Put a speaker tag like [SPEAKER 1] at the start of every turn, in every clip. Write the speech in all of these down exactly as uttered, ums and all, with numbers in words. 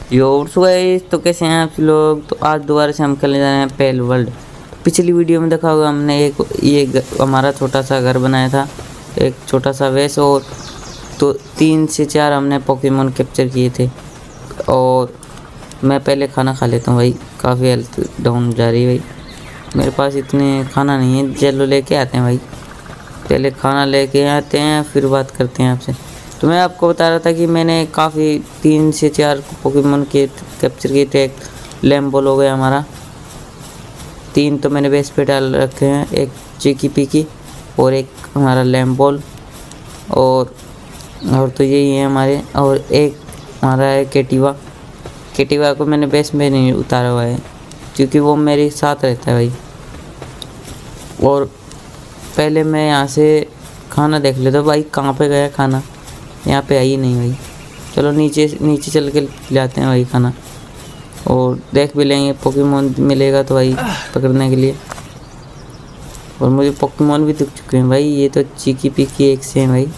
[SPEAKER 1] Your so guys, तो कैसे हैं आप लोग। तो आज दोबारा से हम खेलने जा रहे हैं पेल वर्ल्ड। पिछली वीडियो में देखा होगा हमने एक ये हमारा छोटा सा घर बनाया था, एक छोटा सा वेस, और तो तीन से चार हमने पोकेमोन कैप्चर किए थे। और मैं पहले खाना खा लेता हूँ भाई, काफ़ी हेल्थ डाउन जा रही है भाई। मेरे पास इतने खाना नहीं है, जेलो लेके आते हैं भाई, पहले खाना लेके आते हैं फिर बात करते हैं आपसे। तो मैं आपको बता रहा था कि मैंने काफ़ी तीन से चार पोकेमोन के कैप्चर किए थे। एक लैम्बोल हो गया हमारा, तीन तो मैंने बेस पे डाल रखे हैं, एक चिकी पिकी और एक हमारा लैम्बोल, और और तो यही है हमारे। और एक हमारा है केटिवा। केटिवा को मैंने बेस में नहीं उतारा हुआ है क्योंकि वो मेरे साथ रहता है भाई। और पहले मैं यहाँ से खाना देख लेता भाई, कहाँ पे गया खाना, यहाँ पे आई नहीं भाई। चलो नीचे नीचे चल के लाते हैं भाई खाना, और देख भी लेंगे पोकेमोन मिलेगा तो भाई पकड़ने के लिए। और मुझे पोकेमोन भी दिख चुके हैं भाई, ये तो चिकी पिकी एक से हैं भाई,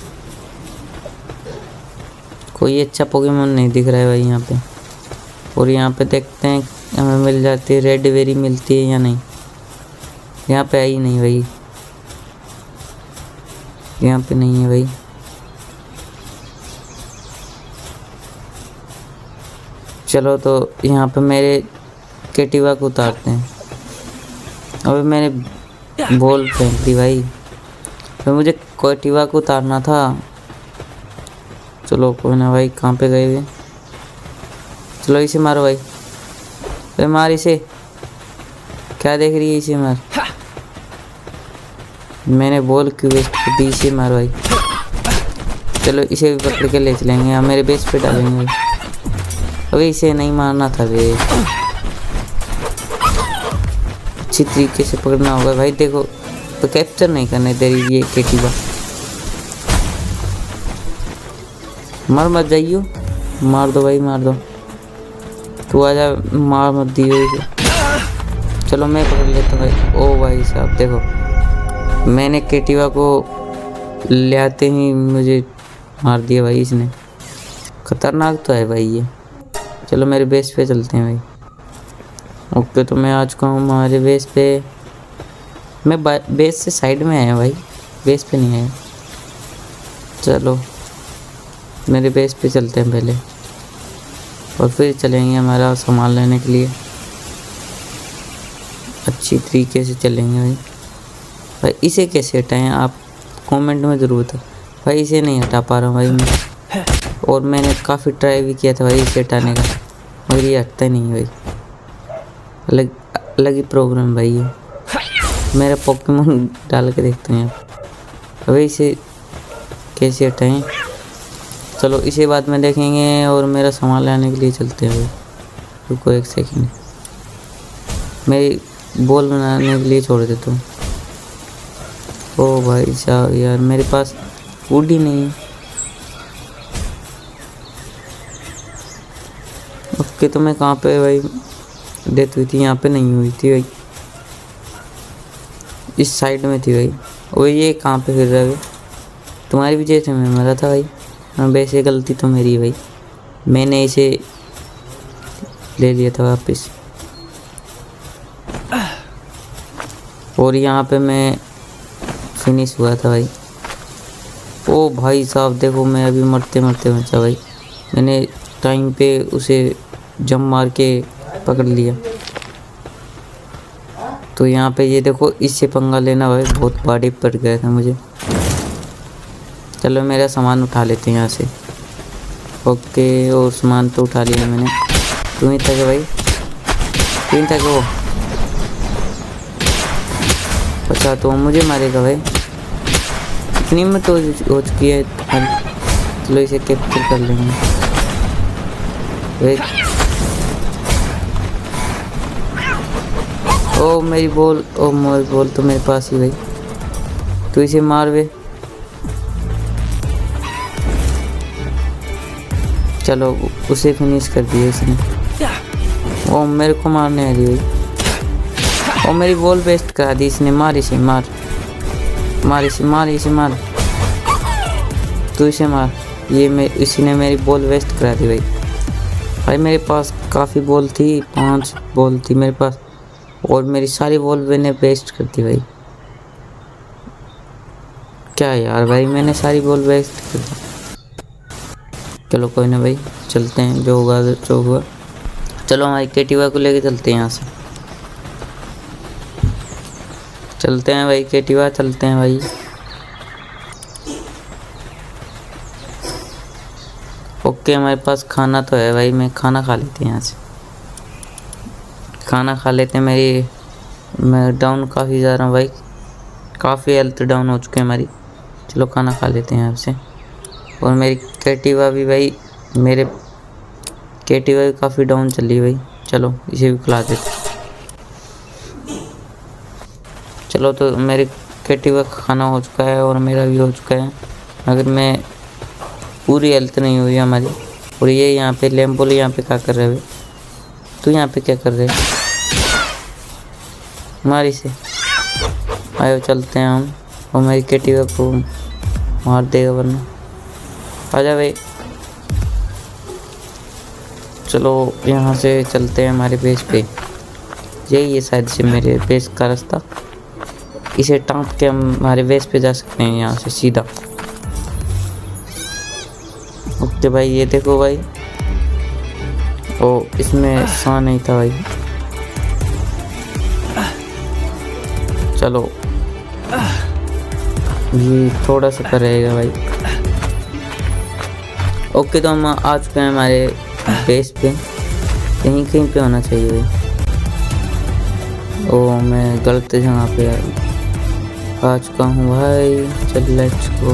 [SPEAKER 1] कोई अच्छा पोकेमोन नहीं दिख रहा है भाई यहाँ पे। और यहाँ पे देखते हैं हमें मिल जाती है रेड वेरी, मिलती है या नहीं। यहाँ पे आई नहीं भाई, यहाँ पे नहीं है भाई। चलो तो यहाँ पे मेरे केटिवा को उतारते हैं। अबे मैंने बॉल फेंक दी भाई, तो मुझे केटिवा को उतारना था। चलो कोई ना भाई, कहाँ पे गए हुए। चलो इसे मारो भाई, अरे मार इसे, क्या देख रही है, इसे मार। मैंने बॉल क्यों वेस्ट कर दी, इसे मारो भाई। चलो इसे भी पकड़ के ले चलेंगे, हम मेरे बेस पे डालेंगे। अबे इसे नहीं मारना था बे, अच्छी तरीके से पकड़ना होगा भाई। देखो तो कैप्चर नहीं करने दे रही ये केटिवा। मर मत जाइयो, मार दो भाई मार दो, तू आजा, मार मत दियो इसे। चलो मैं पकड़ लेता हूँ भाई। ओ भाई साहब देखो, मैंने केटिवा को ले आते ही मुझे मार दिया भाई इसने, खतरनाक तो है भाई ये। चलो मेरे बेस पे चलते हैं भाई। ओके तो मैं आ चुका हूँ हमारे बेस पे। मैं बेस से साइड में आया भाई, बेस पे नहीं आया। चलो मेरे बेस पे चलते हैं पहले, और फिर चलेंगे हमारा सामान लेने के लिए। अच्छी तरीके से चलेंगे भाई। भाई इसे कैसे हटाएं आप कमेंट में ज़रूर था भाई, इसे नहीं हटा पा रहा हूँ भाई मैं। और मैंने काफ़ी ट्राई भी किया था भाई इसे हटाने का, मगर ये हटता ही नहीं भाई। अलग अलग ही प्रॉब्लम भाई ये। मेरा पोकेमोन डाल के देखते हैं आप, भाई इसे कैसे हटाएं। चलो इसे बाद में देखेंगे, और मेरा सामान लाने के लिए चलते हैं भाई। रुको एक सेकंड, मेरी बॉल बनाने के लिए छोड़ देता हूँ। ओ भाई साहब यार, मेरे पास वुड ही नहीं है। ओके तो मैं कहाँ पे भाई डेथ हुई थी, यहाँ पे नहीं हुई थी भाई, इस साइड में थी भाई। वो ये कहाँ पे फिर रहा है, तुम्हारी वजह से मैं मरा था भाई। हाँ वैसे गलती तो मेरी है भाई, मैंने इसे ले लिया था वापस। और यहाँ पे मैं फिनिश हुआ था भाई। ओ भाई साहब देखो, मैं अभी मरते मरते बचा भाई, मैंने टाइम पे उसे जंप मार के पकड़ लिया। तो यहाँ पे ये देखो, इससे पंगा लेना भाई बहुत भारी पड़ गया था मुझे। चलो मेरा सामान उठा लेते हैं यहाँ से। ओके और सामान तो उठा लिया मैंने। तुम ही था भाई, तीन था वो, अच्छा तो मुझे मारेगा भाई, इतनी में तो हो चुकी है। चलो इसे कैप्चर कर लेंगे भाई। ओ मेरी बॉल, ओ मेरी बॉल तो मेरे पास ही भाई, तो इसे मार वे। चलो उसे फिनिश कर दिया इसने। ओ मेरे को मारने आ रही भाई, ओ मेरी बॉल वेस्ट करा दी इसने। मार इसे, मार मार इसे, मार इसे मार, तू इसे मार। ये मैं इसी ने मेरी बॉल वेस्ट करा दी भाई। भाई मेरे पास काफ़ी बॉल थी, पांच बॉल थी मेरे पास, और मेरी सारी बॉल मैंने वेस्ट कर दी भाई। क्या यार भाई, मैंने सारी बॉल वेस्ट कर दी। चलो कोई ना भाई, चलते हैं, जो होगा जो होगा। चलो हमारी केटीवा को लेके चलते हैं यहाँ से, चलते हैं भाई केटीवा, चलते हैं भाई। ओके हमारे पास खाना तो है भाई, मैं खाना खा लेते हैं यहाँ से, खाना खा लेते हैं। मेरी मैं डाउन काफ़ी जा रहा हूँ भाई, काफ़ी हेल्थ डाउन हो चुके हैं हमारी। चलो खाना खा लेते हैं यहाँ से। और मेरी केटीवा भी भाई, मेरे केटीवा भी काफ़ी डाउन चल रही है भाई। चलो इसे भी खिला देते। चलो तो मेरे केटीवा का खाना हो चुका है और मेरा भी हो चुका है, मगर मैं पूरी हेल्थ नहीं हुई हमारी। और ये यहाँ पे लैम्बोल यहाँ पे क्या कर रहे हैं? तू यहाँ पे क्या कर रहे है? हमारी से आयो, चलते हैं हम, और मेरी केटीवा को मार देगा वरना। आजा भाई, चलो यहाँ से चलते हैं हमारे बेस पे। यही है शायद से मेरे बेस का रास्ता, इसे टाँप के हम हमारे बेस पे जा सकते हैं यहाँ से सीधा। ओके भाई, ये देखो भाई, ओ इसमें सा नहीं था भाई। चलो ये थोड़ा सा करेगा भाई। ओके तो हम आ चुके हैं हमारे बेस पे, कहीं कहीं पे होना चाहिए भाई। ओ मैं गलत जगह पे आ चुका हूँ भाई। चल लेट्स गो।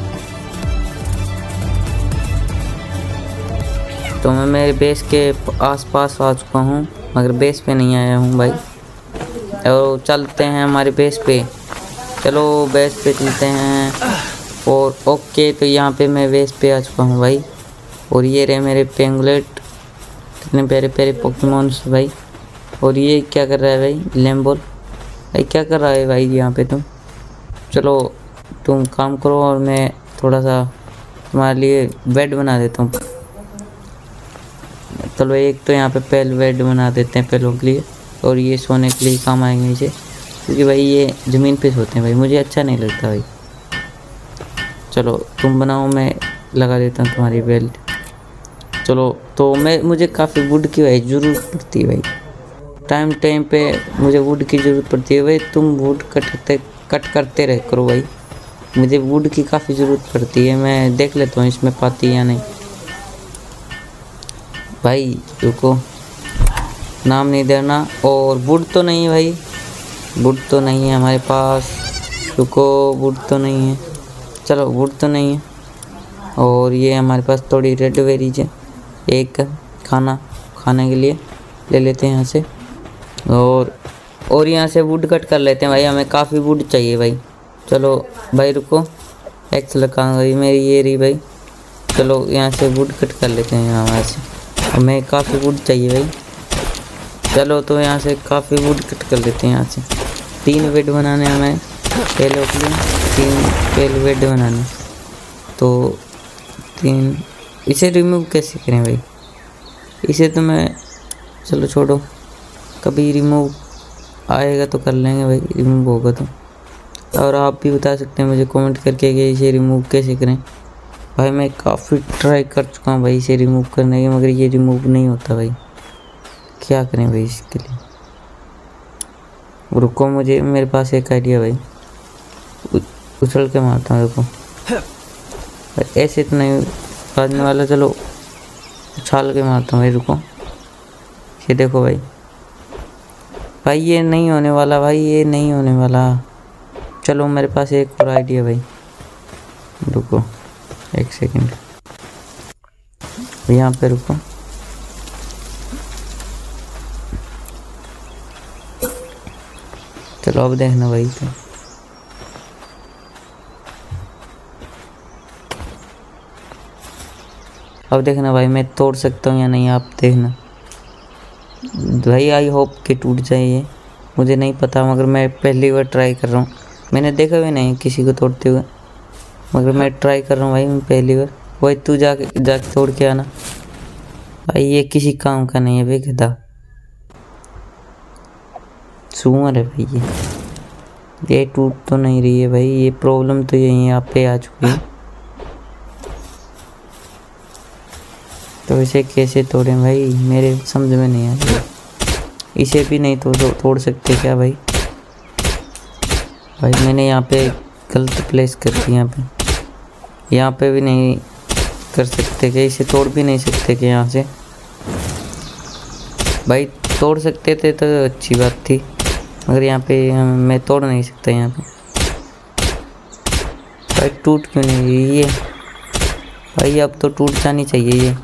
[SPEAKER 1] तो मैं मेरे बेस के आसपास आ चुका हूँ, मगर बेस पे नहीं आया हूँ भाई। और चलते हैं हमारे बेस पे, चलो बेस पे चलते हैं। और ओके तो यहाँ पे मैं बेस पे आ चुका हूँ भाई। और ये रहे मेरे पेंगुलेट, कितने प्यारे प्यारे पोकेमॉन्स भाई। और ये क्या कर रहा है भाई? लैम्बोल भाई क्या कर रहा है भाई यहाँ पे तुम? चलो तुम काम करो और मैं थोड़ा सा तुम्हारे लिए बेड बना देता हूँ। चलो एक तो यहाँ पे पहले बेड बना देते हैं पहलों के लिए, और ये सोने के लिए काम आएंगे नीचे, क्योंकि भाई ये ज़मीन पे सोते हैं भाई, मुझे अच्छा नहीं लगता भाई। चलो तुम बनाओ, मैं लगा देता हूँ तुम्हारी बेल्ट। चलो तो मैं मुझे काफ़ी वुड की भाई ज़रूरत पड़ती है भाई, टाइम टाइम पे मुझे वुड की ज़रूरत पड़ती है भाई। तुम वुड कटते कट करते रह करो भाई, मुझे वुड की काफ़ी ज़रूरत पड़ती है। मैं देख लेता हूँ इसमें पाती है या नहीं। भाई रुको, नाम नहीं देना। और वुड तो नहीं है भाई, वुड तो नहीं है हमारे पास। रुको, वुड तो नहीं है, चलो वुड तो नहीं है। और ये हमारे पास थोड़ी रेड बेरीज है, एक खाना खाने के लिए ले लेते हैं यहाँ से। और और यहाँ से वुड कट कर लेते हैं भाई, हमें काफ़ी वुड चाहिए भाई। चलो भाई रुको, एक्स लगा गई मेरी ये रही भाई। चलो यहाँ से वुड कट कर लेते हैं यहाँ से, हमें काफ़ी वुड चाहिए भाई। चलो तो यहाँ से काफ़ी वुड कट कर लेते हैं यहाँ से। तीन बेड बनाने हमें पहले के लिए, तीन पहले बेड बनाने, तो तीन। इसे रिमूव कैसे करें भाई? इसे तो मैं, चलो छोड़ो, कभी रिमूव आएगा तो कर लेंगे भाई, रिमूव होगा तो। और आप भी बता सकते हैं मुझे कमेंट करके कि इसे रिमूव कैसे करें। भाई मैं काफ़ी ट्राई कर चुका हूँ भाई इसे रिमूव करने के, मगर ये रिमूव नहीं होता भाई। क्या करें भाई इसके लिए? रुको, मुझे मेरे पास एक आइडिया भाई, उछल के मारता हूँ। रुको, ऐसे तो नहीं बाजने वाला, चलो उछाल के मारता हूँ भाई। रुको, ये देखो भाई, भाई ये नहीं होने वाला भाई, ये नहीं होने वाला। चलो मेरे पास एक और आइडिया भाई, रुको एक सेकंड, यहाँ पे रुको। चलो अब देखना भाई, तो अब देखना भाई मैं तोड़ सकता हूँ या नहीं, आप देखना भाई। आई होप कि टूट जाए ये, मुझे नहीं पता, मगर मैं पहली बार ट्राई कर रहा हूँ। मैंने देखा भी नहीं किसी को तोड़ते हुए, मगर मैं ट्राई कर रहा हूँ भाई, मैं पहली बार। वही तू जाके जाके तोड़ के आना, भाई ये किसी काम का नहीं है भाई, गधा सुअर है भाई ये ये टूट तो नहीं रही है भाई। ये प्रॉब्लम तो यही यहाँ पे आ चुकी है। तो इसे कैसे तोड़ें भाई, मेरे समझ में नहीं आ रहा। इसे भी नहीं तोड़ तोड़ सकते क्या भाई? भाई मैंने यहाँ पे गलत प्लेस कर दी। यहाँ पे यहाँ पे भी नहीं कर सकते क्या? इसे तोड़ भी नहीं सकते क्या यहाँ से? भाई तोड़ सकते थे तो अच्छी बात थी, मगर यहाँ पे मैं तोड़ नहीं सकता। यहाँ पे भाई टूट क्यों नहीं रही ये? भाई अब तो टूट जानी चाहिए ये।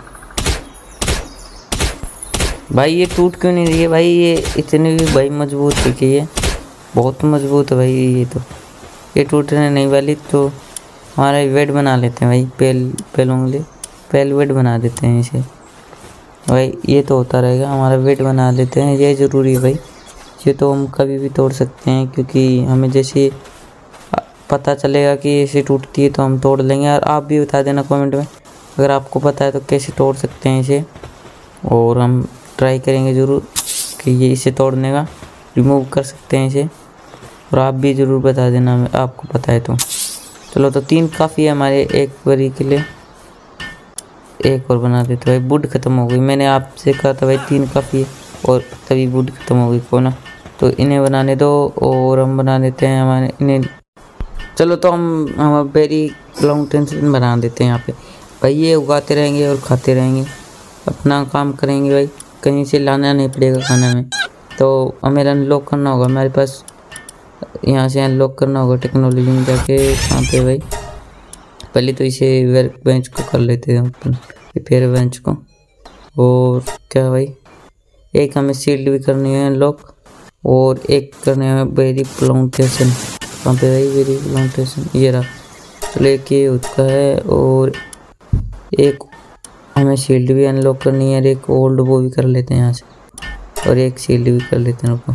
[SPEAKER 1] भाई ये टूट क्यों नहीं रही है भाई? ये इतनी भी भाई मजबूत है कि ये बहुत मजबूत है भाई। ये तो ये टूटने नहीं वाली। तो हमारा वेट बना लेते हैं भाई, पेल पेल उंगली पेल वेट बना देते हैं इसे भाई। ये तो होता रहेगा, हमारा वेट बना लेते हैं, ये ज़रूरी है भाई। ये तो हम कभी भी तोड़ सकते हैं, क्योंकि हमें जैसे पता चलेगा कि इसे टूटती है तो हम तोड़ लेंगे। और आप भी बता देना कमेंट में अगर आपको पता है तो कैसे तोड़ सकते हैं इसे, और हम ट्राई करेंगे ज़रूर कि ये इसे तोड़ने का रिमूव कर सकते हैं इसे। और आप भी ज़रूर बता देना आपको पता है तो। चलो तो तीन काफ़ी है हमारे एक बारी के लिए। एक और बना देते भाई, वुड ख़त्म हो गई। मैंने आपसे कहा था भाई तीन काफ़ी है, और तभी वुड ख़त्म हो गई को ना। तो इन्हें बनाने दो और हम बना देते हैं हमारे इन्हें। चलो तो हम हम बेरी लॉन्ग टेंशन बना देते हैं यहाँ पे भाई। ये उगाते रहेंगे और खाते रहेंगे, अपना काम करेंगे भाई। कहीं से लाना नहीं पड़ेगा खाना में। तो हमें अनलॉक करना होगा, हमारे पास यहाँ से अनलॉक करना होगा टेक्नोलॉजी में जाके। कहाँ पे भाई? पहले तो इसे वर्क बेंच को कर लेते हैं अपन, रिपेयर बेंच को। और क्या भाई, एक हमें शील्ड भी करनी है अनलॉक, और एक करने है वेरी प्लांटेशन। कहाँ पे भाई वेरी प्लांटेशन? ये रहा। चलो एक ये उसका है, और एक हमें शील्ड भी अनलॉक करनी है, और एक ओल्ड वो भी कर लेते हैं यहाँ से, और एक शील्ड भी कर लेते हैं उसको।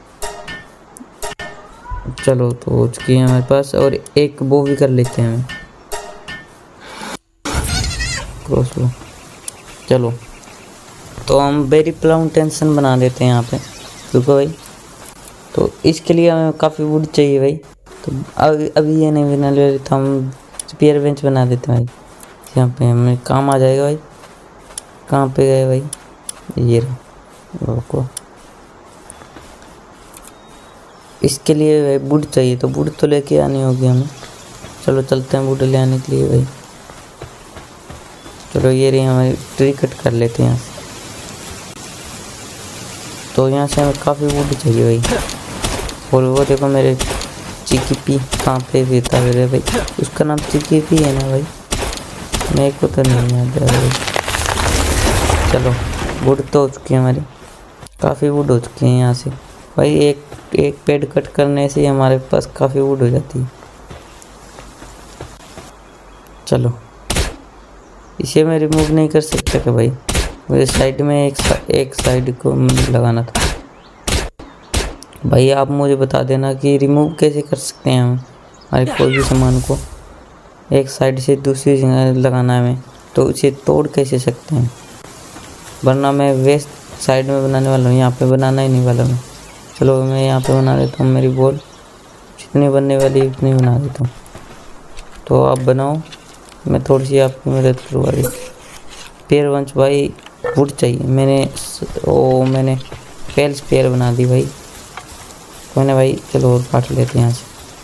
[SPEAKER 1] चलो तो हो चुकी है हमारे पास, और एक वो भी कर लेते हैं हमें क्रॉस वो। चलो तो हम बेरी प्लांटेशन बना देते हैं यहाँ पे, रुको भाई। तो इसके लिए हमें काफ़ी वुड चाहिए भाई। तो अभी अभी ये नहीं बना ले तो हम स्पेयर बेंच बना देते हैं भाई। यहाँ पे हमें काम आ जाएगा भाई। कहाँ पे गए भाई? ये रुको, इसके लिए भाई वुड चाहिए, तो वुड तो लेके आनी होगी हमें। चलो चलते हैं वुड ले आने के लिए भाई। चलो ये रही हमारी ट्री, कट कर लेते हैं यहाँ से। तो यहाँ से हमें काफ़ी वुड चाहिए भाई। और वो देखो मेरे चिकी पी कहाँ पे रहता है भाई? उसका नाम चिकी पी है ना भाई? मेरे को तो नहीं याद है भाई। चलो वुड तो हो चुकी है हमारी, काफ़ी वुड हो चुकी है यहाँ से भाई। एक एक पेड़ कट करने से हमारे पास काफ़ी वुड हो जाती है। चलो इसे मैं रिमूव नहीं कर सकता क्या भाई? मुझे साइड में एक सा, एक साइड को लगाना था भाई। आप मुझे बता देना कि रिमूव कैसे कर सकते हैं हम हमारे कोई भी सामान को। एक साइड से दूसरी जगह लगाना है हमें, तो उसे तोड़ कैसे सकते हैं? वरना मैं वेस्ट साइड में बनाने वाला हूँ, यहाँ पे बनाना ही नहीं वाला मैं। चलो मैं यहाँ पे बना देता हूँ, मेरी बॉल जितनी बनने वाली उतनी बना देता हूँ। तो आप बनाओ, मैं थोड़ी सी आपकी मदद करवा रही। पेयर वंच भाई वुड चाहिए। मैंने ओ मैंने पेल स्पेयर बना दी भाई। मैंने भाई चलो और काट लेते हैं यहाँ से।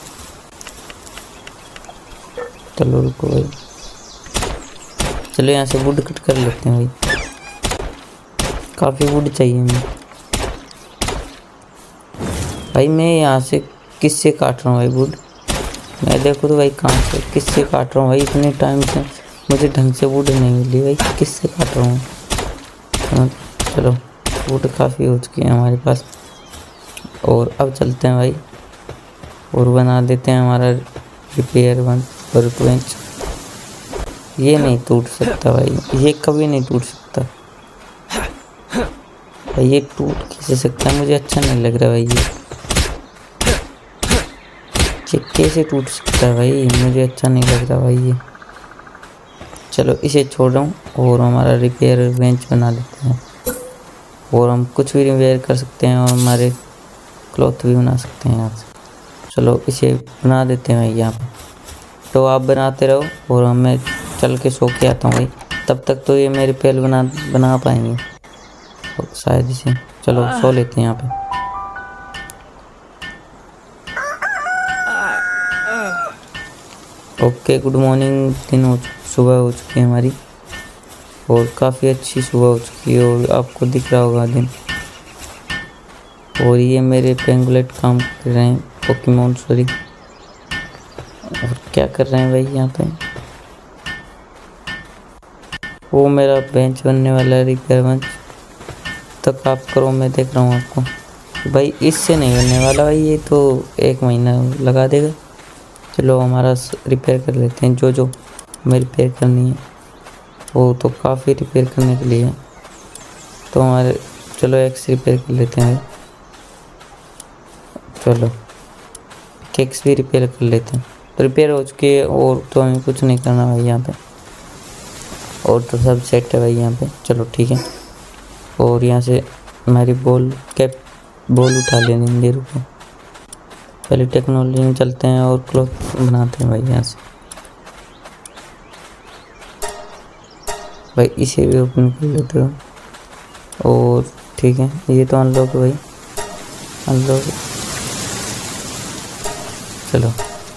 [SPEAKER 1] चलो रुको भाई, चलो यहाँ से वुड कट कर लेते हैं भाई। काफ़ी वुड चाहिए हमें भाई। मैं यहाँ से किससे काट रहा हूँ भाई वुड? मैं देखो तो भाई कहाँ से किससे काट रहा हूँ भाई? इतने टाइम से मुझे ढंग से वुड नहीं मिली भाई, किससे काट रहा हूँ? चलो वुड काफ़ी हो चुकी है हमारे पास, और अब चलते हैं भाई और बना देते हैं हमारा रिपेयर वन और बेंच। ये नहीं टूट सकता भाई, ये कभी नहीं टूट सकता भाई। ये टूट कैसे सकता है? मुझे अच्छा नहीं लग रहा भाई। ये ये कैसे टूट सकता है भाई? मुझे अच्छा नहीं लग रहा भाई। ये चलो इसे छोड़ दूँ और हमारा रिपेयर बेंच बना लेते हैं, और हम कुछ भी रिपेयर कर सकते हैं और हमारे क्लॉथ भी बना सकते हैं यहाँ से। चलो इसे बना देते हैं भाई यहाँ पे। तो आप बनाते रहो और मैं चल के सो के आता हूँ भाई, तब तक तो ये मेरे पेल बना बना पाएंगे तो शायद इसे। चलो सो लेते हैं यहाँ पे। Okay good morning. दिन हो सुबह हो चुकी है हमारी, और काफ़ी अच्छी सुबह हो चुकी है और आपको दिख रहा होगा दिन। और ये मेरे पेंगुलेट काम कर रहे हैं, पोकेमॉन सॉरी। और क्या कर रहे हैं भाई यहाँ पे? वो मेरा बेंच बनने वाला है, रिपेयर बेंच तक आप करो, मैं देख रहा हूँ आपको। भाई इससे नहीं बनने वाला भाई, ये तो एक महीना लगा देगा। चलो हमारा रिपेयर कर लेते हैं, जो जो हमें रिपेयर करनी है वो तो काफ़ी रिपेयर करने के लिए है। तो हमारे चलो एक्स रिपेयर कर लेते हैं। चलो केक्स भी रिपेयर कर लेते हैं। तो रिपेयर हो चुकी है और तो हमें कुछ नहीं करना भाई यहाँ पे, और तो सब सेट है भाई यहाँ पे। चलो ठीक है, और यहाँ से हमारी बॉल कैप बॉल उठा लेंगे। रुको पहले टेक्नोलॉजी में चलते हैं और क्लॉथ बनाते हैं भाई यहाँ से। भाई इसे भी ओपन कर लेते हो, और ठीक है ये तो अनलॉक है भाई, अनलॉक। चलो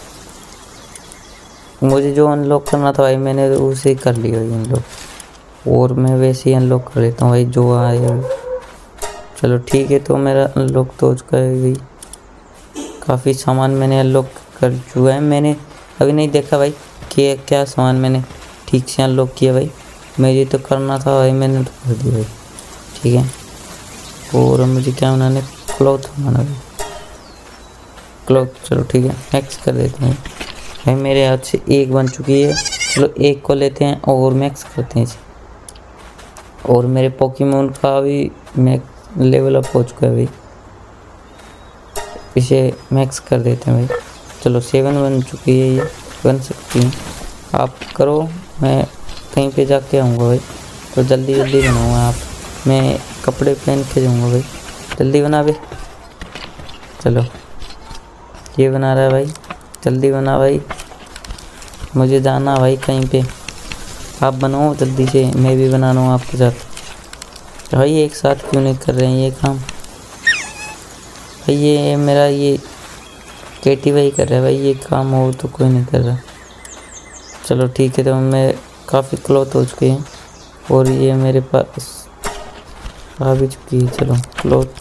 [SPEAKER 1] मुझे जो अनलॉक करना था भाई मैंने उसे कर लिया भाई अनलॉक, और मैं वैसे ही अनलॉक कर लेता हूँ भाई जो आया। चलो ठीक है, तो मेरा अनलॉक तो हो चुका है भाई। काफ़ी सामान मैंने अनलॉक कर चुका है। मैंने अभी नहीं देखा भाई कि क्या सामान मैंने ठीक से अनलॉक किया भाई, मुझे तो करना था भाई, मैंने तो कर दिया भाई। ठीक है, और मुझे क्या बनाने, क्लॉथ बनाना भाई, क्लॉथ। चलो ठीक है मैक्स कर देते हैं भाई, मेरे हाथ से एक बन चुकी है। चलो एक को लेते हैं और मैक्स करते हैं इसे। और मेरे पोकेमॉन का भी मैक्स लेवल अप हो चुका है भाई, इसे मैक्स कर देते हैं भाई। चलो सेवन बन चुकी है, ये बन सकती है। आप करो, मैं कहीं पे जाके आऊँगा भाई, तो जल्दी जल्दी बनाऊँगा। आप मैं कपड़े पहन के जाऊँगा भाई, जल्दी बना भाई। चलो ये बना रहा है भाई, जल्दी बना भाई, मुझे जाना भाई कहीं पे। आप बनाओ जल्दी से, मैं भी बना रहा हूँ आपके साथ। भाई एक साथ क्यों नहीं कर रहे हैं ये काम भाई? ये मेरा ये केटी भाई कर रहा है भाई ये काम, और तो कोई नहीं कर रहा। चलो ठीक है, तो मैं काफ़ी क्लॉथ हो चुके हैं और ये मेरे पास आ भी चुकी है। चलो क्लॉथ,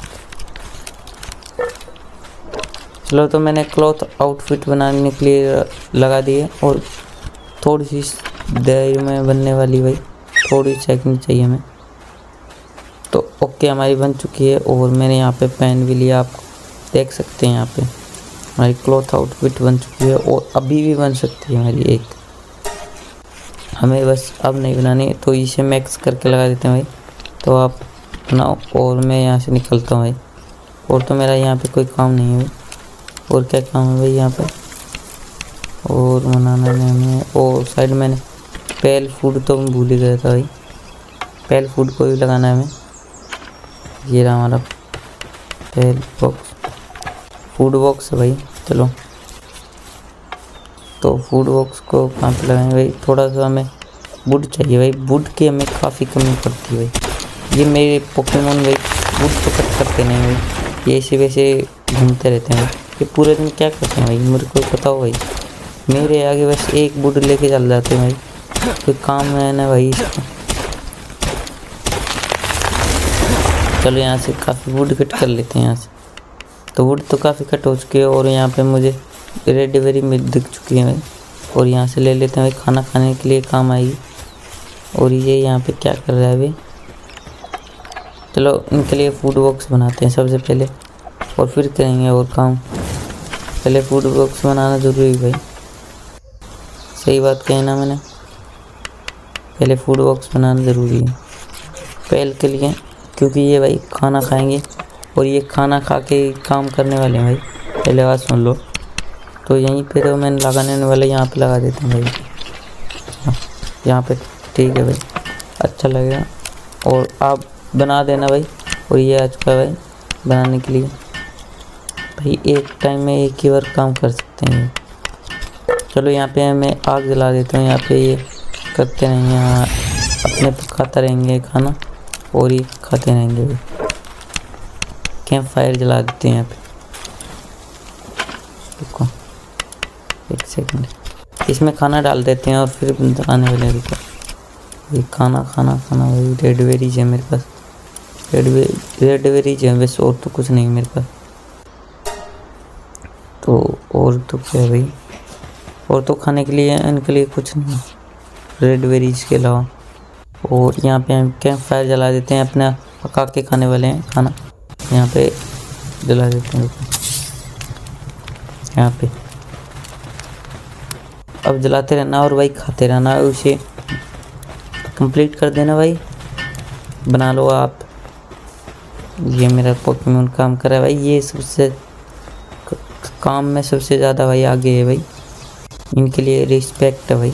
[SPEAKER 1] चलो तो मैंने क्लॉथ आउटफिट बनाने के लिए लगा दिए, और थोड़ी सी देर में बनने वाली भाई, थोड़ी सेकंड चाहिए हमें। तो ओके हमारी बन चुकी है, और मैंने यहाँ पे पहन भी लिया, आप देख सकते हैं यहाँ पे हमारी क्लॉथ आउटफिट बन चुकी है, और अभी भी बन सकती है हमारी एक। हमें बस अब नहीं बनानी, तो इसे मैक्स करके लगा देते हैं भाई। तो आप बनाओ और मैं यहाँ से निकलता हूँ भाई, और तो मेरा यहाँ पे कोई काम नहीं है भाई। और क्या काम है भाई यहाँ पे, और बनाना है हमें। और साइड मैंने पेल फूड तो मैं भूल ही गया था भाई, पेल फूड को भी लगाना है हमें। ये रहा हमारा पेल बॉक्स, फूड बॉक्स है भाई। चलो तो फूड बॉक्स को कहाँ पे लगाएंगे भाई? थोड़ा सा हमें वुड चाहिए भाई, वुड की हमें काफ़ी कमी पड़ती है भाई। ये मेरे पोकेमॉन भाई वुड तो कट करते नहीं भाई, ये ऐसे वैसे घूमते रहते हैं भाई। ये पूरे दिन क्या करते हैं भाई, मेरे को बताओ भाई। मेरे आगे बस एक वुड लेके चल जाते हैं भाई, कोई काम है ना भाई इसका। चलो यहाँ से काफ़ी वुड कट कर लेते हैं यहाँ से। तो वुड तो काफ़ी कट हो चुकी है, और यहाँ पे मुझे रेड वेरी मिल दिख चुकी है भाई, और यहाँ से ले लेते हैं भाई, खाना खाने के लिए काम आएगी। और ये यहाँ पे क्या कर रहा है भाई? चलो इनके लिए फूड बॉक्स बनाते हैं सबसे पहले, और फिर करेंगे और काम। पहले फूड बॉक्स बनाना ज़रूरी है भाई, सही बात कही ना मैंने, पहले फूड बॉक्स बनाना ज़रूरी है पहल के लिए, क्योंकि ये भाई खाना खाएंगे और ये खाना खा के काम करने वाले हैं भाई। पहले बात सुन लो, तो यहीं पे तो मैंने लगाने वाले यहाँ पे लगा देते हैं भाई। यहाँ पे ठीक है भाई, अच्छा लगेगा। और आप बना देना भाई। और ये आ चुका है भाई बनाने के लिए। भाई एक टाइम में एक ही बार काम कर सकते हैं। चलो यहाँ पे मैं आग जला देता हूँ। यहाँ पे ये करते रहेंगे, यहाँ अपने पकाता रहेंगे खाना और ये खाते रहेंगे भाई। कैंप फायर जला देते हैं यहाँ पे। रुको एक सेकंड, इसमें खाना डाल देते हैं और फिर बनाने वाले। रुको ये खाना खाना खाना भाई। रेड बेरीज है मेरे पास, रेड रेड बेरीज है वैसे, और तो कुछ नहीं मेरे पास। तो और तो क्या है भाई, और तो खाने के लिए इनके लिए कुछ नहीं रेड बेरीज के अलावा। और यहाँ पे हम कैंप फायर जला देते हैं, अपना पका के खाने वाले हैं खाना। यहाँ पे जला देते हैं यहाँ पे। अब जलाते रहना और भाई खाते रहना, उसे कंप्लीट कर देना भाई। बना लो आप। ये मेरा पोकेमोन काम कर रहा है भाई। ये सबसे काम में सबसे ज़्यादा भाई आगे है भाई, इनके लिए रिस्पेक्ट है भाई।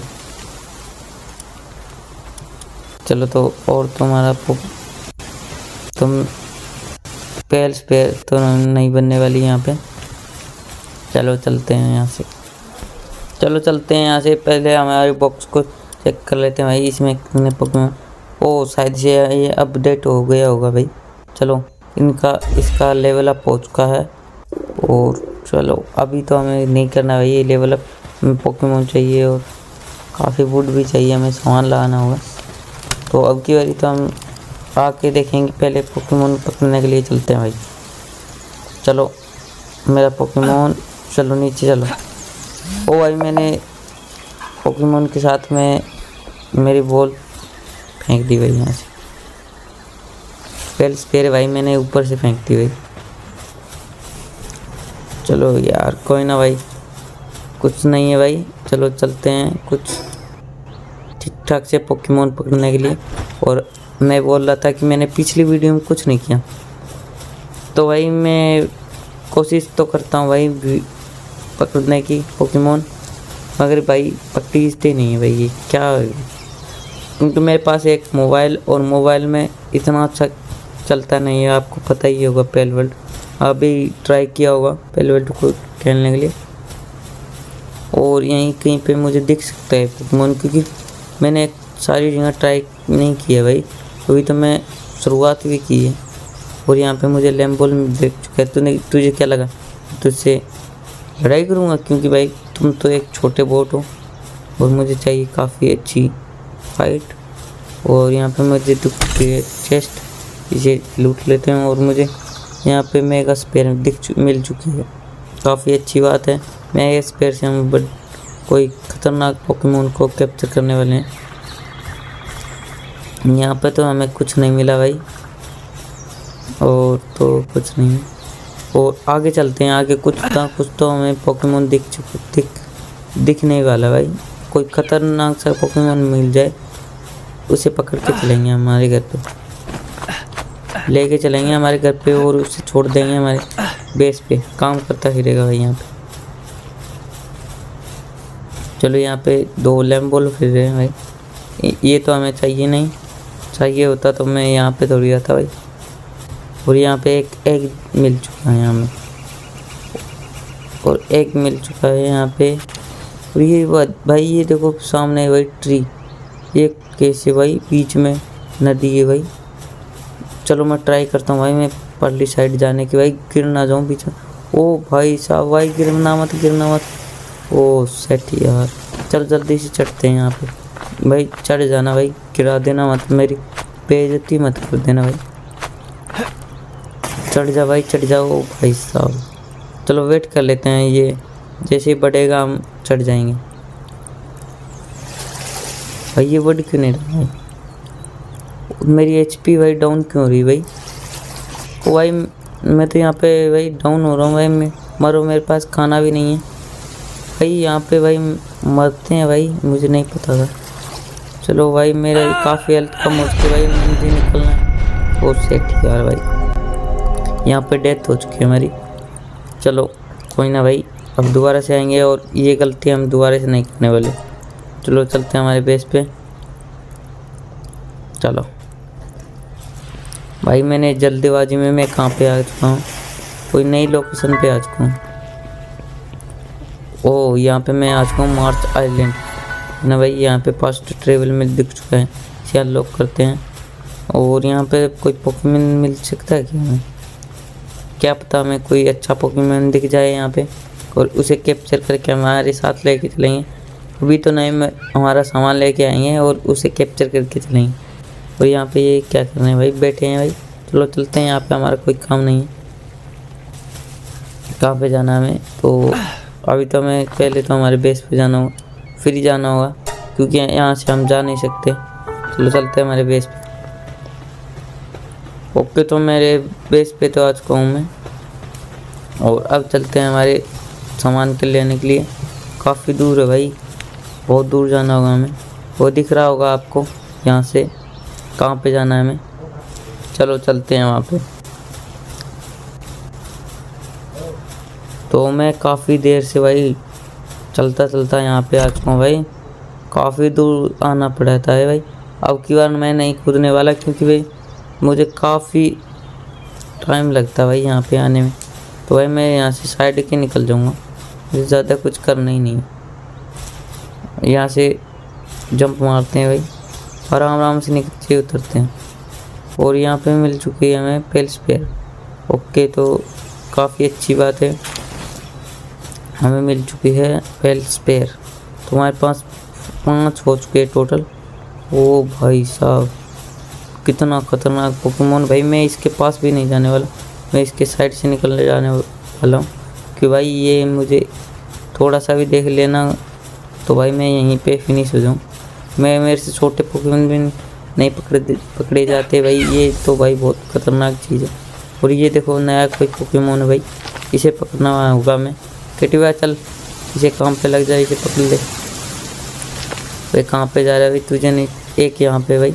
[SPEAKER 1] चलो तो और तुम्हारा तुम पेल स्पेयर तो नहीं बनने वाली यहाँ पे। चलो चलते हैं यहाँ से, चलो चलते हैं यहाँ से। पहले हमारे बॉक्स को चेक कर लेते हैं भाई, इसमें कितने पोकेमोन। ओ शायद से ये अपडेट हो गया होगा भाई। चलो इनका इसका लेवल अप हो चुका है। और चलो अभी तो हमें नहीं करना भाई ये लेवल अप। हमें पोकेमोन चाहिए और काफ़ी वुड भी चाहिए, हमें सामान लाना होगा। तो अब की बारी तो हम आके देखेंगे, पहले पोकेमोन पकड़ने के लिए चलते हैं भाई। चलो मेरा पोकेमोन, चलो नीचे चलो। ओ भाई मैंने पोकेमोन के साथ में मेरी बॉल फेंक दी भाई यहाँ से। पेल स्पेयर भाई मैंने ऊपर से फेंक दी भाई। चलो यार कोई ना भाई, कुछ नहीं है भाई। चलो चलते हैं कुछ ठीक ठाक से पोकेमोन पकड़ने के लिए। और मैं बोल रहा था कि मैंने पिछली वीडियो में कुछ नहीं किया, तो भाई मैं कोशिश तो करता हूँ भाई पकड़ने की पोकेमोन, मगर भाई पकड़ते नहीं है भाई। ये क्या है, क्योंकि मेरे पास एक मोबाइल और मोबाइल में इतना अच्छा चलता नहीं है, आपको पता ही होगा। पेल वर्ल्ड अभी ट्राई किया होगा पेल वर्ल्ड को खेलने के लिए, और यहीं कहीं पे मुझे दिख सकता है पोकेमोन, क्योंकि मैंने सारी जगह ट्राई नहीं की है भाई। अभी तो मैं शुरुआत भी की है। और यहाँ पे मुझे लैम्बोल में देख चुका है। तूने तुझे क्या लगा तुझसे लड़ाई करूँगा? क्योंकि भाई तुम तो एक छोटे बोट हो और मुझे चाहिए काफ़ी अच्छी फाइट। और यहाँ पे मुझे चेस्ट इसे लूट लेते हैं। और मुझे यहाँ पे मेगा स्पेयर दिख मिल चुकी है, काफ़ी अच्छी बात है। मेगा स्पेयर से हम बट कोई ख़तरनाक पोकेमोन को कैप्चर करने वाले हैं। यहाँ पे तो हमें कुछ नहीं मिला भाई, और तो कुछ नहीं। और आगे चलते हैं, आगे कुछ था कुछ तो हमें पोकेमोन दिख चुके दिख दिखने वाला भाई। कोई ख़तरनाक सा पोकेमोन मिल जाए उसे पकड़ के चलेंगे हमारे घर पे, लेके चलेंगे हमारे घर पे और उसे छोड़ देंगे हमारे बेस पे, काम करता ही रहेगा भाई यहाँ पे। चलो यहाँ पे दो लैम्बोल फिर रहे हैं भाई। ये तो हमें चाहिए नहीं, चाहिए होता तो मैं यहाँ पे थोड़ी आता भाई। और यहाँ पे एक एग मिल चुका है हमें, और एग मिल चुका है यहाँ पे। और ये भाई ये देखो सामने भाई ट्री, ये कैसे भाई बीच में नदी है भाई। चलो मैं ट्राई करता हूँ भाई मैं परली साइड जाने की, भाई गिर ना जाऊँ पीछे। ओ भाई साहब भाई गिरना मत गिरना मत। ओ सेट यार, चल जल्दी से चढ़ते हैं यहाँ पे भाई। चढ़ जाना भाई, गिरा देना मत, मेरी बेइज्जती मत कर देना भाई। चढ़ जा भाई, चढ़ जाओ भाई साहब। चलो वेट कर लेते हैं, ये जैसे ही बढ़ेगा हम चढ़ जाएंगे। भाई ये बढ़ क्यों नहीं रहा भाई? मेरी एचपी भाई डाउन क्यों हो रही भाई? ओ भाई मैं तो यहाँ पे भाई डाउन हो रहा हूँ भाई। मैं मरो, मेरे पास खाना भी नहीं है भाई। यहाँ पे भाई मरते हैं भाई, मुझे नहीं पता था। चलो भाई मेरा काफ़ी हेल्थ कम हो चुकी है भाई, मुझे निकलना है। ओ सेट यार भाई, यहाँ पे डेथ हो चुकी है हमारी। चलो कोई ना भाई, अब दोबारा से आएंगे और ये गलती हम दोबारा से नहीं करने वाले। चलो चलते हैं हमारे बेस पे चलो भाई, मैंने जल्दीबाजी में मैं कहाँ पे आ चुका हूँ, कोई नई लोकेशन पे आ चुका हूँ। ओह, यहाँ पे मैं आ चुका हूँ मार्च आइलैंड ना भाई। यहाँ पे फास्ट ट्रेवल में दिख चुका है, इसे अनलॉक करते हैं। और यहाँ पे कोई पोकेमॉन मिल सकता है क्या हमें? क्या पता हमें कोई अच्छा पोकेमॉन दिख जाए यहाँ पे और उसे कैप्चर करके हमारे साथ लेके चलेंगे। अभी तो नहीं, मैं हमारा सामान लेके आएंगे और उसे कैप्चर करके चलेंगे। और यहाँ पे ये क्या कर रहे हैं भाई, बैठे हैं भाई। चलो चलते हैं, यहाँ पे हमारा कोई काम नहीं है। कहाँ पे जाना हमें? तो अभी तो हमें पहले तो हमारे बेस पे जाना होगा, फिर ही जाना होगा, क्योंकि यहाँ से हम जा नहीं सकते। चलो चलते हैं हमारे बेस पे। ओके, तो मेरे बेस पे तो आ चुका हूँ मैं, और अब चलते हैं हमारे सामान के लेने के लिए। काफ़ी दूर है भाई, बहुत दूर जाना होगा हमें। वो दिख रहा होगा आपको यहाँ से कहाँ पे जाना है हमें। चलो चलते हैं वहाँ पे। तो मैं काफ़ी देर से भाई चलता चलता यहाँ पे आ चुका हूँ भाई। काफ़ी दूर आना पड़ा था है भाई। अब की बार मैं नहीं कूदने वाला, क्योंकि भाई मुझे काफ़ी टाइम लगता है भाई यहाँ पे आने में। तो भाई मैं यहाँ से साइड के निकल जाऊँगा, मुझे ज़्यादा कुछ करना ही नहीं है। यहाँ से जंप मारते हैं भाई, आराम आराम से नीचे उतरते हैं। और यहाँ पे मिल चुकी है हमें पेल स्पेयर। ओके, तो काफ़ी अच्छी बात है, हमें मिल चुकी है पेल स्पेयर। तो हमारे पास पाँच हो चुके हैं टोटल। ओ भाई साहब, कितना खतरनाक पोकेमॉन भाई। मैं इसके पास भी नहीं जाने वाला, मैं इसके साइड से निकलने जाने वाला हूँ कि भाई ये मुझे थोड़ा सा भी देख लेना तो भाई मैं यहीं पे फिनिश हो जाऊँ। मैं मेरे से छोटे पोकेमॉन भी नहीं पकड़े पकड़े जाते भाई, ये तो भाई बहुत खतरनाक चीज़ है। और ये देखो नया कोई पोकेमॉन है भाई, इसे पकड़ना होगा मैं। केटिवा चल, इसे काम पे लग जाए, इसे पकड़ ले भाई। कहाँ पे जा रहा है भाई, तुझे नहीं? एक यहाँ पे भाई,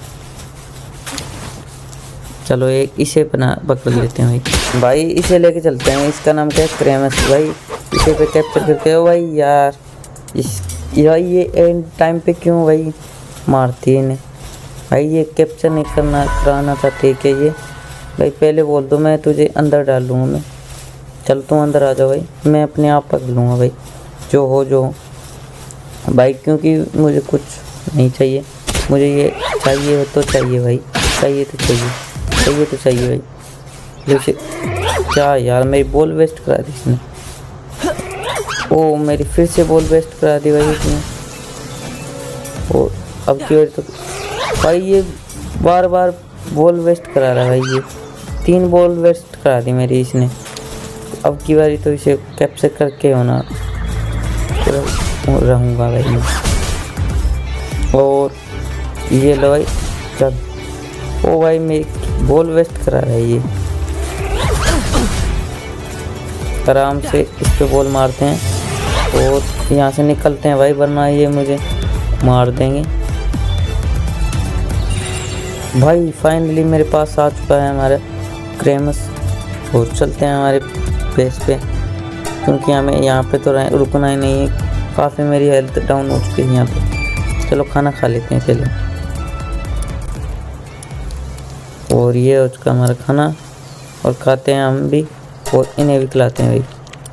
[SPEAKER 1] चलो एक इसे बना पकड़ लेते हैं भाई। भाई इसे लेके चलते हैं, इसका नाम क्या है? क्रेमस भाई। इसे पे कैप्चर करके हो भाई। यार इस भाई ये एंड टाइम पे क्यों भाई मारती है इन्हें भाई? ये कैप्चर नहीं करना कराना चाहते क्या ये भाई? पहले बोल दो, मैं तुझे अंदर डाल लूँगा मैं। चल तू अंदर आ जा भाई, मैं अपने आप पकड़ लूँगा भाई, जो हो जो हो भाई। क्योंकि मुझे कुछ नहीं चाहिए, मुझे ये चाहिए हो तो चाहिए भाई, चाहिए तो चाहिए, चाहिए तो चाहिए भाई। जैसे क्या यार, मेरी बॉल वेस्ट करा दी इसने। ओ मेरी फिर से बॉल वेस्ट करा दी भाई इसने। और अब की वजह तो भाई ये बार बार बॉल वेस्ट करा रहा है भाई। ये तीन बॉल वेस्ट करा दी मेरी इसने। अब की बारी तो इसे कैप्चर करके होना रहूँगा भाई मैं। और ये लो भाई, चल। ओ भाई मेरी बॉल वेस्ट करा रहा है ये। आराम से इस पे बॉल मारते हैं और यहाँ से निकलते हैं भाई, वरना ये मुझे मार देंगे भाई। फाइनली मेरे पास आ चुका है हमारा क्रेमस। और चलते हैं हमारे बेस पे, क्योंकि हमें यहाँ पे तो रुकना ही नहीं है। काफ़ी मेरी हेल्थ डाउन हो चुकी है यहाँ पे। चलो खाना खा लेते हैं पहले। और ये हो चुका हमारा खाना, और खाते हैं हम भी और इन्हें भी खिलाते हैं भाई।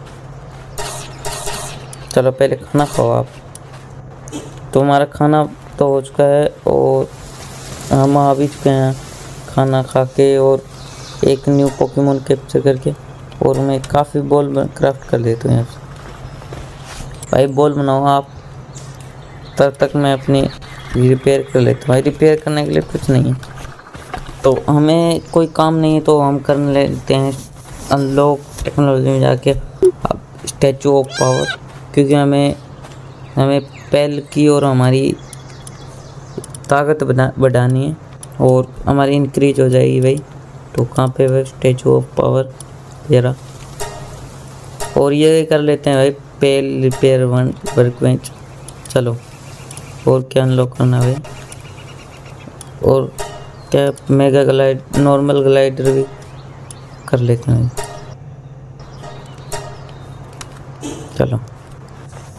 [SPEAKER 1] चलो पहले खाना खाओ आप। तो हमारा खाना तो हो चुका है और हम आ भी चुके हैं खाना खा के और एक न्यू पोकेमॉन कैप्चर करके। और मैं काफ़ी बॉल क्राफ्ट कर देता हूँ यहाँ से भाई। बॉल बनाओ आप, तब तक मैं अपनी रिपेयर कर लेता हूँ भाई। रिपेयर करने के लिए कुछ नहीं है, तो हमें कोई काम नहीं है तो हम कर लेते हैं अनलॉक टेक्नोलॉजी में जाके अब स्टैचू ऑफ पावर। क्योंकि हमें हमें पहल की और हमारी ताकत बना बढ़ानी है और हमारी इंक्रीज हो जाएगी भाई। तो कहाँ पे है स्टैचू ऑफ पावर जरा। और ये कर लेते हैं भाई पेल रिपेयर वन वर्क बेंच। चलो और क्या अनलॉक करना भाई? और क्या मेगा ग्लाइड नॉर्मल ग्लाइडर भी कर लेते हैं। चलो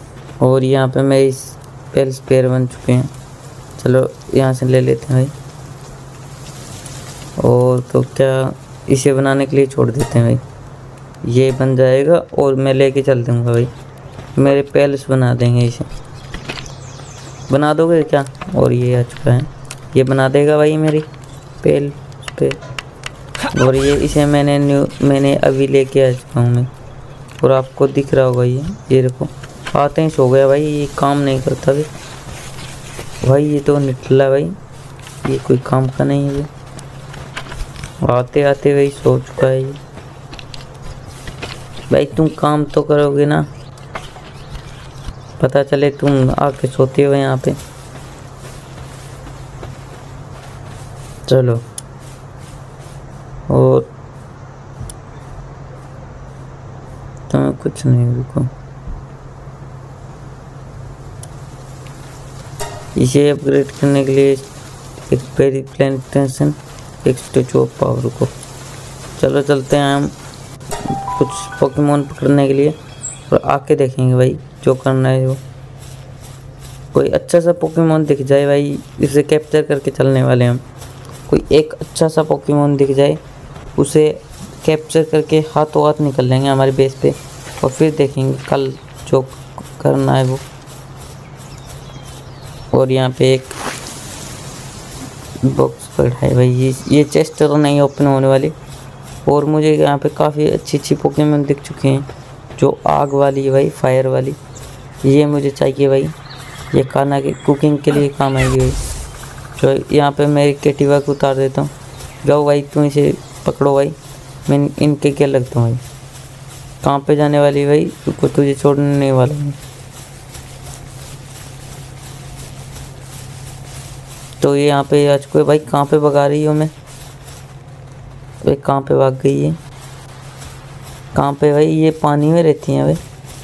[SPEAKER 1] और यहाँ पे मेरी पेल स्पेयर बन चुके हैं। चलो यहाँ से ले लेते हैं भाई। और तो क्या इसे बनाने के लिए छोड़ देते हैं भाई, ये बन जाएगा और मैं लेके चल दूँगा भाई, मेरे पैलेस बना देंगे इसे। बना दोगे क्या? और ये आ चुका है, ये बना देगा भाई मेरी पेल पे। और ये इसे मैंने न्यू मैंने अभी लेके आ चुका हूँ मैं, और आपको दिख रहा होगा ये ये देखो आते ही सो गया भाई, ये काम नहीं करता भाई भाई ये तो निकला भाई, ये कोई काम का नहीं है भाई, आते आते भाई सो चुका है ये। भाई तुम काम तो करोगे ना, पता चले तुम आके सोते हो यहाँ पे। चलो और तुम्हें कुछ नहीं, रुको इसे अपग्रेड करने के लिए एक पेरी प्लांटेशन एक स्टेचू ऑफ पावर को। चलो चलते हैं हम कुछ पोकेमोन पकड़ने के लिए और आके देखेंगे भाई जो करना है। वो कोई अच्छा सा पोकेमोन दिख जाए भाई, इसे कैप्चर करके चलने वाले हम। कोई एक अच्छा सा पोकेमोन दिख जाए, उसे कैप्चर करके हाथों हाथ निकल लेंगे हमारे बेस पे, और फिर देखेंगे कल जो करना है वो। और यहाँ पे एक बॉक्स पड़ा है भाई, ये ये चेस्ट तो नहीं ओपन होने वाली। और मुझे यहाँ पे काफ़ी अच्छी अच्छी पोकेमोन दिख चुके हैं, जो आग वाली है भाई, फायर वाली, ये मुझे चाहिए भाई। ये खाना की कुकिंग के लिए काम आएगी भाई। तो यहाँ पे मैं केटिवा को उतार देता हूँ, जाओ भाई तुम इसे पकड़ो भाई, मैं इनके क्या लगता हूँ भाई। कहाँ पे जाने वाली भाई, तुझको तुझे छोड़ने नहीं वाला हूँ। तो ये यहाँ पे आज कोई भाई कहाँ पे भगा रही हो मैं भाई, कहाँ पे भाग गई है, कहाँ पे भाई, ये पानी में रहती हैं भाई।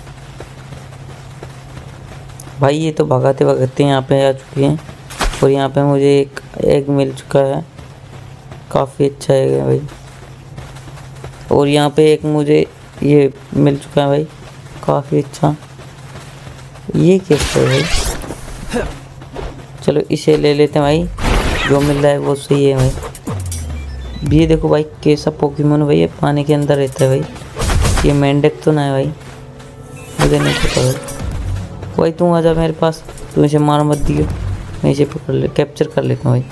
[SPEAKER 1] भाई ये तो भगाते भगाते यहाँ पे आ चुकी हैं, और यहाँ पे मुझे एक एग मिल चुका है, काफ़ी अच्छा है भाई। और यहाँ पे एक मुझे ये मिल चुका है भाई, काफ़ी अच्छा। ये कैसे है भाई, चलो इसे ले लेते हैं भाई, जो मिल रहा है वो सही है भाई। ये देखो भाई कैसा पोकेमोन भाई, ये पानी के अंदर रहता है भाई। ये मेंढक तो ना है भाई, मुझे नहीं पता भाई। भाई तू आ जा मेरे पास, तू इसे मार मत दियो, मैं इसे पकड़ ले कैप्चर कर लेता हूँ भाई।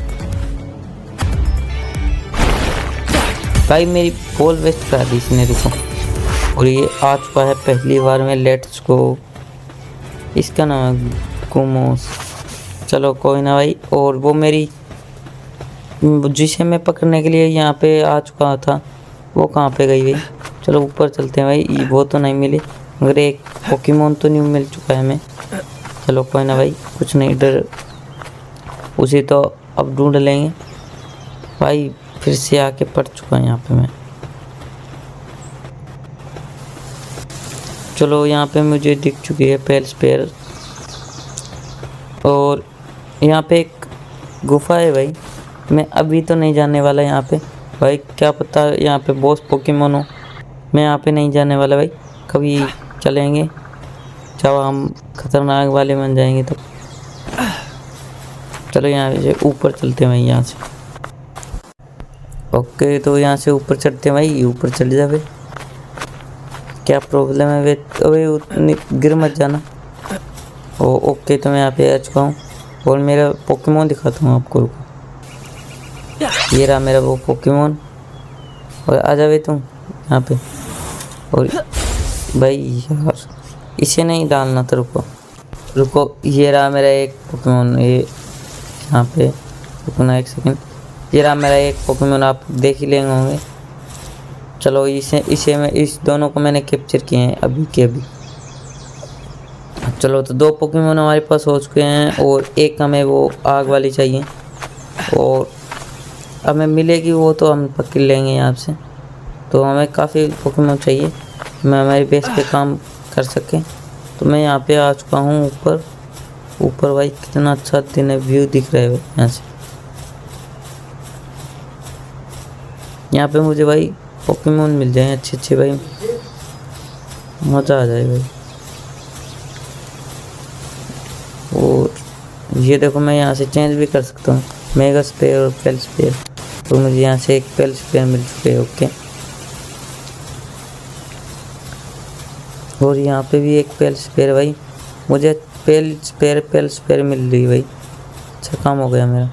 [SPEAKER 1] भाई मेरी बॉल वेस्ट करा दी इसने, रुको। और ये आ चुका है पहली बार में, लेट्स गो। इसका नाम है कुमोस। चलो कोई ना भाई। और वो मेरी जिसे मैं पकड़ने के लिए यहाँ पे आ चुका था, वो कहाँ पे गई भाई। चलो ऊपर चलते हैं भाई, वो तो नहीं मिली, मगर एक पोकेमोन तो न्यू मिल चुका है हमें। चलो कोई ना भाई, कुछ नहीं डर, उसे तो अब ढूंढ लेंगे भाई। फिर से आके पड़ चुका है यहाँ पे मैं। चलो यहाँ पे मुझे दिख चुकी है पेल्स पेर, और यहाँ पे एक गुफा है भाई। मैं अभी तो नहीं जाने वाला यहाँ पे भाई, क्या पता यहाँ पे बॉस पोकेमोन हो। मैं यहाँ पे नहीं जाने वाला भाई, कभी चलेंगे जब हम खतरनाक वाले बन जाएंगे तो। चलो यहाँ से ऊपर चलते हैं भाई, यहाँ से। ओके तो यहाँ से ऊपर चढ़ते हैं भाई, ऊपर चढ़ जा भाई, क्या प्रॉब्लम है वे, अबे उतनी गिर मत जाना। ओ ओके तो मैं यहाँ पे आ चुका हूँ, और मेरा पोकेमोन दिखाता हूँ आपको, रुको। ये रहा मेरा वो पोकेमोन, और आ जावे तुम यहाँ पे। और भाई यार इसे नहीं डालना था, रुको रुको। ये रहा मेरा एक पोकेमोन, ये यहाँ पे रुको ना एक सेकंड। ये रहा मेरा एक पोकेमोन, आप देख ही लेंगे होंगे। चलो इसे इसे मैं इस दोनों को मैंने कैप्चर किए हैं अभी के अभी। चलो तो दो पोकेमोन हमारे पास हो चुके हैं, और एक हमें वो आग वाली चाहिए, और हमें मिलेगी वो तो हम पकड़ लेंगे यहाँ से। तो हमें काफ़ी पोकेमोन चाहिए, मैं हमारे बेस पे काम कर सकें। तो मैं यहाँ पे आ चुका हूँ ऊपर। ऊपर भाई कितना अच्छा दिन है, व्यू दिख रहा है यहाँ से। यहाँ पे मुझे भाई पोकेमोन मिल जाए अच्छे अच्छे भाई, मज़ा आ जाए भाई। और ये देखो मैं यहाँ से चेंज भी कर सकता हूँ, मेगा स्पेयर और पेल स्पेयर। तो मुझे यहाँ से एक पेल स्पेयर मिल चुके हैं। ओके, और यहाँ पे भी एक पेल स्पेयर भाई, मुझे पेल स्पेयर पेल स्पेयर मिल रही भाई। अच्छा काम हो गया मेरा।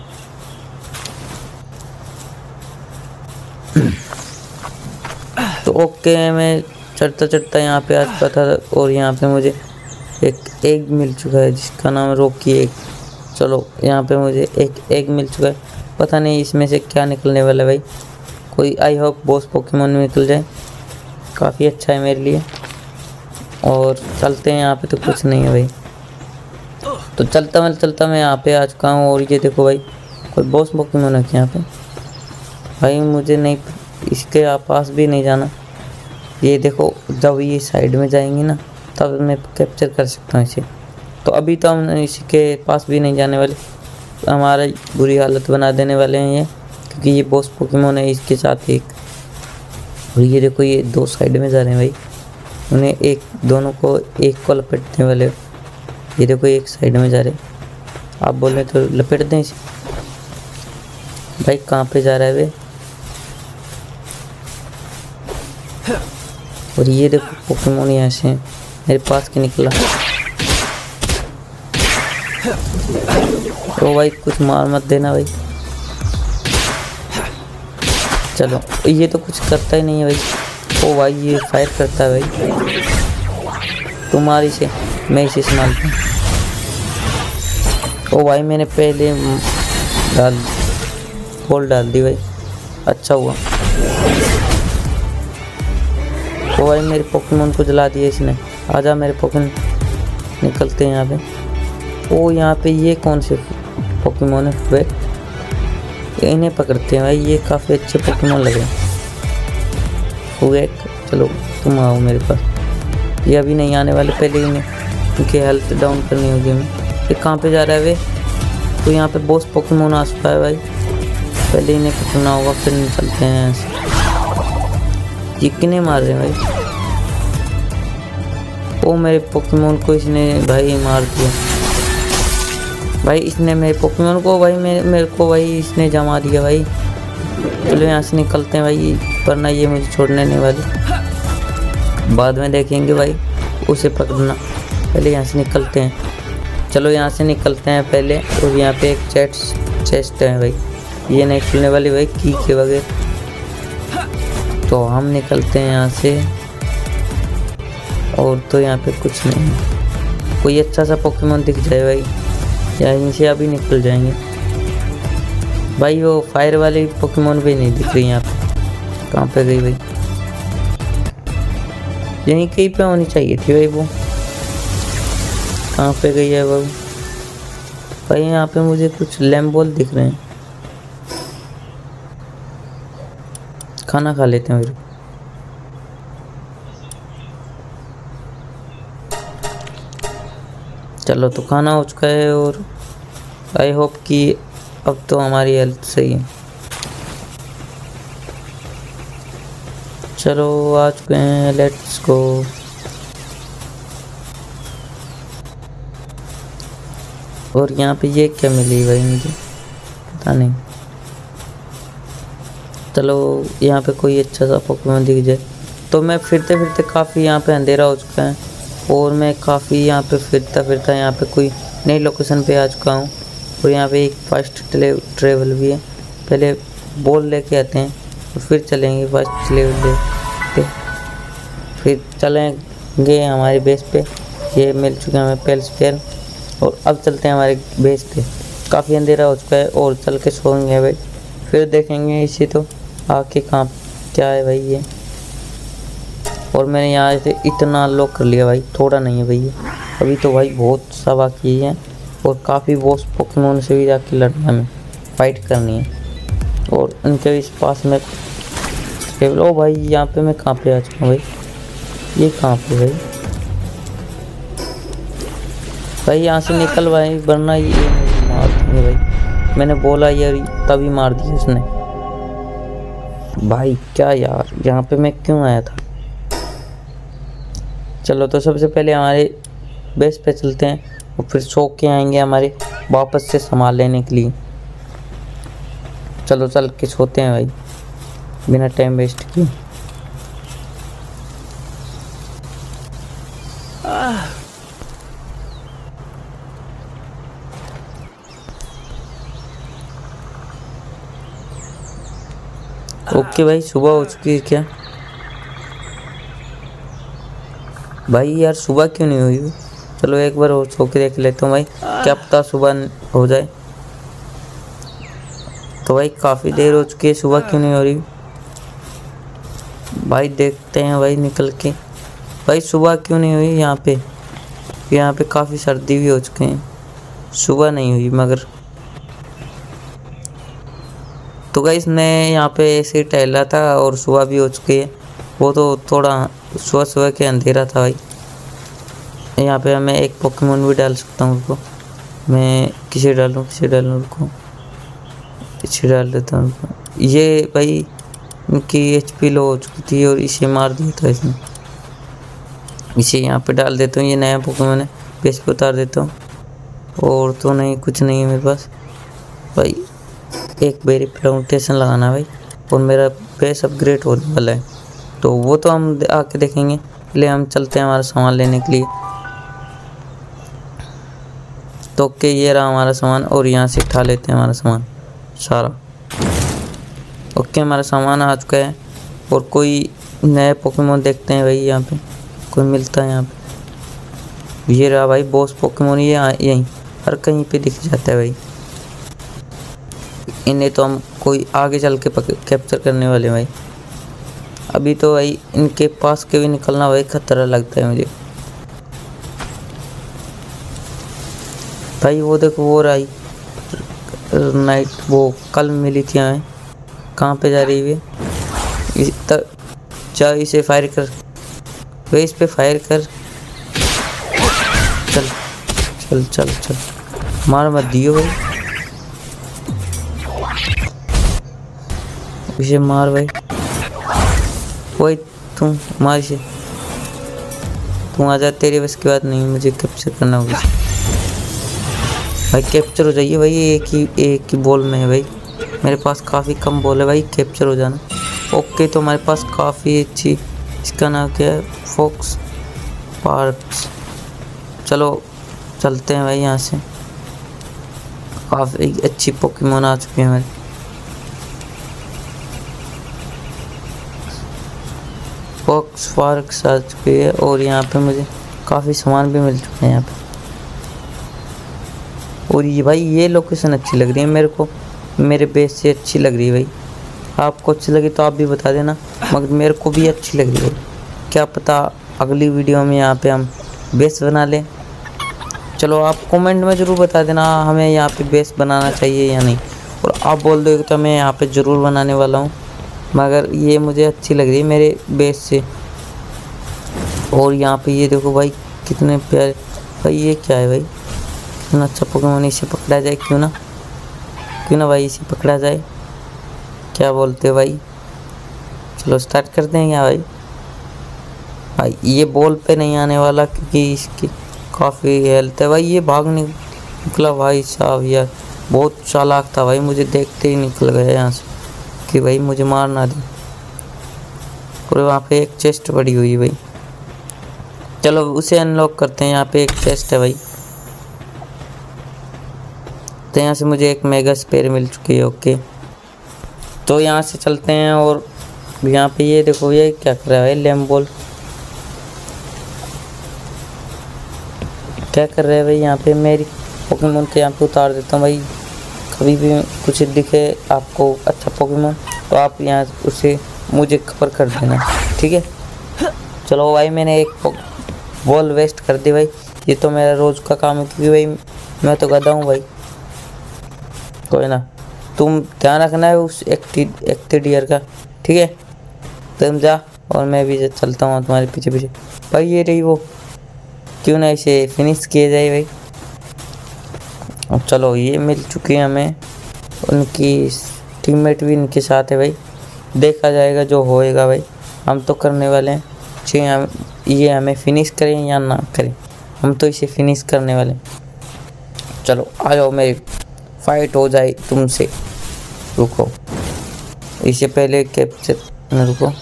[SPEAKER 1] तो ओके, मैं चढ़ता चढ़ता यहाँ पे आ चुका था और यहाँ पे मुझे एक एग मिल चुका है जिसका नाम रॉकी एग। चलो यहाँ पे मुझे एक एग मिल चुका है, पता नहीं इसमें से क्या निकलने वाला है भाई। कोई आई होप बॉस पोकेमोन निकल जाए, काफ़ी अच्छा है मेरे लिए। और चलते हैं, यहाँ पे तो कुछ नहीं है भाई। तो चलता मैं चलता मैं यहाँ पे आ चुका हूँ और ये देखो भाई कोई बॉस पोकेमोन है यहाँ पे भाई। मुझे नहीं, इसके पास भी नहीं जाना। ये देखो जब ये साइड में जाएंगी ना तब मैं कैप्चर कर सकता हूँ इसे। तो अभी तो हम इसके पास भी नहीं जाने वाले, हमारा बुरी हालत बना देने वाले हैं ये, क्योंकि ये बॉस पोकेमोन है इसके साथ एक। और ये देखो ये दो साइड में जा रहे हैं भाई, उन्हें एक दोनों को एक को लपेटने वाले। ये देखो एक साइड में जा रहे, आप बोल रहे तो लपेट दें इसे। भाई कहाँ पे जा रहा है वे? और ये देखो पोकेमोन यहाँ से मेरे पास के निकला। ओ भाई कुछ मार मत देना भाई। चलो ये तो कुछ करता ही नहीं है भाई। ओ भाई ये फायर करता है भाई, तुम्हारी से मैं इसे संभालता हूँ। ओ भाई मैंने पहले डाल बॉल डाल दी भाई, अच्छा हुआ। ओ भाई मेरे पोकेमोन को जला दिया इसने। आजा मेरे पोकेमोन, निकलते हैं यहाँ पे। ओ यहाँ पे ये कौन से पोकेमोन है वे? इन्हें पकड़ते हैं भाई, ये काफ़ी अच्छे पोकेमोन लगे। एक चलो तुम आओ मेरे पास, ये अभी नहीं आने वाले, पहले इन्हें उनकी हेल्थ डाउन करनी होगी हमें। ये कहाँ पे जा रहा है वे? तो यहाँ पे बॉस पोकेमोन आ चुका है भाई, पहले इन्हें पकड़ना होगा फिर निकलते हैं यहाँ से। ये किन्हें मार रहे हैं भाई? ओ मेरे पोकेमोन को इसने भाई मार दिया भाई, इसने मेरे पोकेमोन को भाई मेरे मेरे को भाई इसने जमा दिया भाई। चलो यहाँ से निकलते हैं भाई, वरना ये मुझे छोड़ने नहीं वाली। बाद में देखेंगे भाई उसे पकड़ना, पहले यहाँ से निकलते हैं। चलो यहाँ से निकलते हैं पहले। और यहाँ पे एक चेस्ट चेस्ट है भाई, ये नहीं खुलने वाली भाई की के बगैर। तो हम निकलते हैं यहाँ से। और तो यहाँ पे कुछ नहीं, कोई अच्छा सा पोकेमोन दिख जाए भाई, यहीं से अभी निकल जाएंगे भाई। वो फायर वाली पोकेमोन भी नहीं दिख रही यहाँ पे, कहाँ पे गई भाई? यहीं कहीं पे होनी चाहिए थी भाई, वो कहाँ पे गई है वो भाई? यहाँ पे मुझे कुछ लैम्बोल दिख रहे हैं, खाना खा लेते हैं। चलो तो खाना हो चुका है और आई होप कि अब तो हमारी हेल्थ सही है। चलो आ चुके हैं, लेट्स गो। और यहाँ पे ये क्या मिली भाई मुझे पता नहीं। चलो यहाँ पे कोई अच्छा सा पोकेमोन दिख जाए। तो मैं फिरते फिरते काफ़ी यहाँ पे अंधेरा हो चुका है और मैं काफ़ी यहाँ पे फिरता फिरता यहाँ पे कोई नई लोकेशन पे आ चुका हूँ। और यहाँ पे एक फास्ट ट्रेवल भी है, पहले बॉल लेके आते हैं और फिर चलेंगे फास्ट ट्रेवल पे, फिर चलेंगे हमारे बेस पे। ये मिल चुका है हमें पेल स्पेयर और अब चलते हैं हमारे बेस पे। काफ़ी अंधेरा हो चुका है और चल के सोएंगे भाई, फिर देखेंगे इसी तो आके कहाँ क्या है भाई ये। और मैंने यहाँ से इतना लॉक कर लिया भाई, थोड़ा नहीं है भैया, अभी तो भाई बहुत सा बाकी है और काफ़ी बॉस पोकेमोन से भी जाके लड़ना, हमें फाइट करनी है। और उनके इस पास में ओ भाई यहाँ पे मैं कहाँ पे आ चुका हूँ भाई? ये कहाँ पे भाई? भाई यहाँ से निकल भाई, वरना ये मार देंगे भाई। मैंने बोला यार तभी मार दिया उसने भाई। क्या यार यहाँ पे मैं क्यों आया था? चलो तो सबसे पहले हमारे बेस पे चलते हैं और फिर सो के आएंगे हमारे वापस से संभाल लेने के लिए। चलो चल के सोते हैं भाई, बिना टाइम वेस्ट किए। ओके भाई, सुबह हो चुकी है क्या भाई? यार सुबह क्यों नहीं हुई? चलो एक बार और सो के देख लेता हूँ भाई, क्या पता सुबह हो जाए। तो भाई काफ़ी देर हो चुकी है, सुबह क्यों नहीं हो रही भाई? देखते हैं भाई निकल के। भाई सुबह क्यों नहीं हुई यहाँ पे? यहाँ पे काफ़ी सर्दी भी हो चुके हैं, सुबह नहीं हुई मगर। तो गाइस मैं यहाँ पे ऐसे ही टहल रहा था और सुबह भी हो चुकी है। वो तो थोड़ा सुबह सुबह के अंधेरा था भाई। यहाँ पे मैं एक पोकेमोन भी डाल सकता हूँ उनको। मैं किसे डालूँ किसे डालूँ उनको, किसे डाल देता हूँ उनको। ये भाई इनकी एच पी लो हो चुकी थी और इसे मार दिया था इसने। इसे यहाँ पे डाल देता हूँ, ये नया पोकेमोन है, बेस पे उतार देता हूँ। और तो नहीं, कुछ नहीं है मेरे पास भाई। एक बेरी प्लांटेशन लगाना भाई और मेरा बेस अपग्रेड होने वाला है, तो वो तो हम आके देखेंगे। पहले हम चलते हैं हमारा सामान लेने के लिए। तो ओके, ये रहा हमारा सामान और यहाँ से उठा लेते हैं हमारा सामान सारा। ओके, हमारा सामान आ चुका है और कोई नए पोकेमोन देखते हैं भाई। यहाँ पे कोई मिलता है यहाँ पे, ये रहा भाई बॉस पोकेमोन। ये यहीं हर कहीं पे दिख जाता है भाई। इन्हें तो हम कोई आगे चल के कैप्चर करने वाले भाई। अभी तो भाई इनके पास के भी निकलना भाई खतरा लगता है मुझे भाई। वो देखो वो रही नाइट, वो कल मिली थी हमें। कहाँ पे जा रही है? इस तक जा, इसे फायर कर भाई, इस पे फायर कर। चल चल चल चल, मार मत दियो भाई, इसे मार भाई। वही तुम मार इसे, तुम आ जा, तेरे बस की बात नहीं, मुझे कैप्चर करना होगा भाई। कैप्चर हो जाइए भाई, एक ही एक ही बॉल में है भाई। मेरे पास काफ़ी कम बॉल है भाई, कैप्चर हो जाना। ओके, तो हमारे पास काफ़ी अच्छी, इसका नाम क्या है, फॉक्स पार्क्स। चलो चलते हैं भाई यहाँ से। काफ़ी अच्छी पोकेमोन आ चुकी है हमारी। फॉक्स पार्क्स आ चुकी है और यहाँ पे मुझे काफ़ी सामान भी मिल चुके हैं यहाँ पे। और ये भाई ये लोकेशन अच्छी लग रही है मेरे को, मेरे बेस से अच्छी लग रही है भाई। आपको अच्छी लगी तो आप भी बता देना, मगर मेरे को भी अच्छी लग रही है। क्या पता अगली वीडियो में यहाँ पे हम बेस बना लें। चलो आप कमेंट में ज़रूर बता देना हमें यहाँ पे बेस बनाना चाहिए या नहीं, और आप बोल दोगे तो मैं यहाँ पे ज़रूर बनाने वाला हूँ। मगर ये मुझे अच्छी लग रही है मेरे बेस से। और यहाँ पे ये देखो भाई कितने प्यारे भाई। ये क्या है भाई, कितना अच्छा पोकेमोन। इसे पकड़ा जाए क्यों ना, क्यों ना भाई इसे पकड़ा जाए, क्या बोलते हो भाई? चलो स्टार्ट करते हैं क्या भाई? भाई ये बॉल पे नहीं आने वाला क्योंकि इसकी काफ़ी हेल्थ है भाई। ये भाग निकला भाई साहब, यार बहुत चालाक था भाई, मुझे देखते ही निकल गया यहाँ से कि भाई मुझे मार ना दे। और वहाँ पे एक चेस्ट पड़ी हुई है भाई, चलो उसे अनलॉक करते हैं। यहाँ पे एक चेस्ट है भाई, तो यहाँ से मुझे एक मेगा स्पेयर मिल चुकी है। ओके, तो यहाँ से चलते हैं। और यहाँ पे ये देखो ये क्या कर रहा है लैम्बोल, क्या कर रहा है भाई यहाँ पे? मेरी पोकेमोन को यहाँ पे उतार देता हूँ भाई। कभी भी कुछ दिखे आपको अच्छा पोकेमोन तो आप यहाँ उसे मुझे खबर कर देना, ठीक है? चलो भाई मैंने एक बॉल वेस्ट कर दी भाई, ये तो मेरा रोज़ का काम है क्योंकि भाई मैं तो गधा हूँ भाई। कोई ना, तुम ध्यान रखना है उस एक्टिडियर का, ठीक है? तुम जा और मैं भी चलता हूँ तुम्हारे पीछे पीछे भाई। ये रही वो, क्यों ना इसे फिनिश किया जाए भाई। अब चलो ये मिल चुकी है हमें, उनकी टीममेट भी इनके साथ है भाई। देखा जाएगा जो होएगा भाई, हम तो करने वाले हैं। चाहे हम ये हमें फिनिश करें या ना करें, हम तो इसे फिनिश करने वाले हैं। चलो आ जाओ, मेरी फाइट हो जाए तुमसे, रुको। इससे पहले कैप्चर मेरे को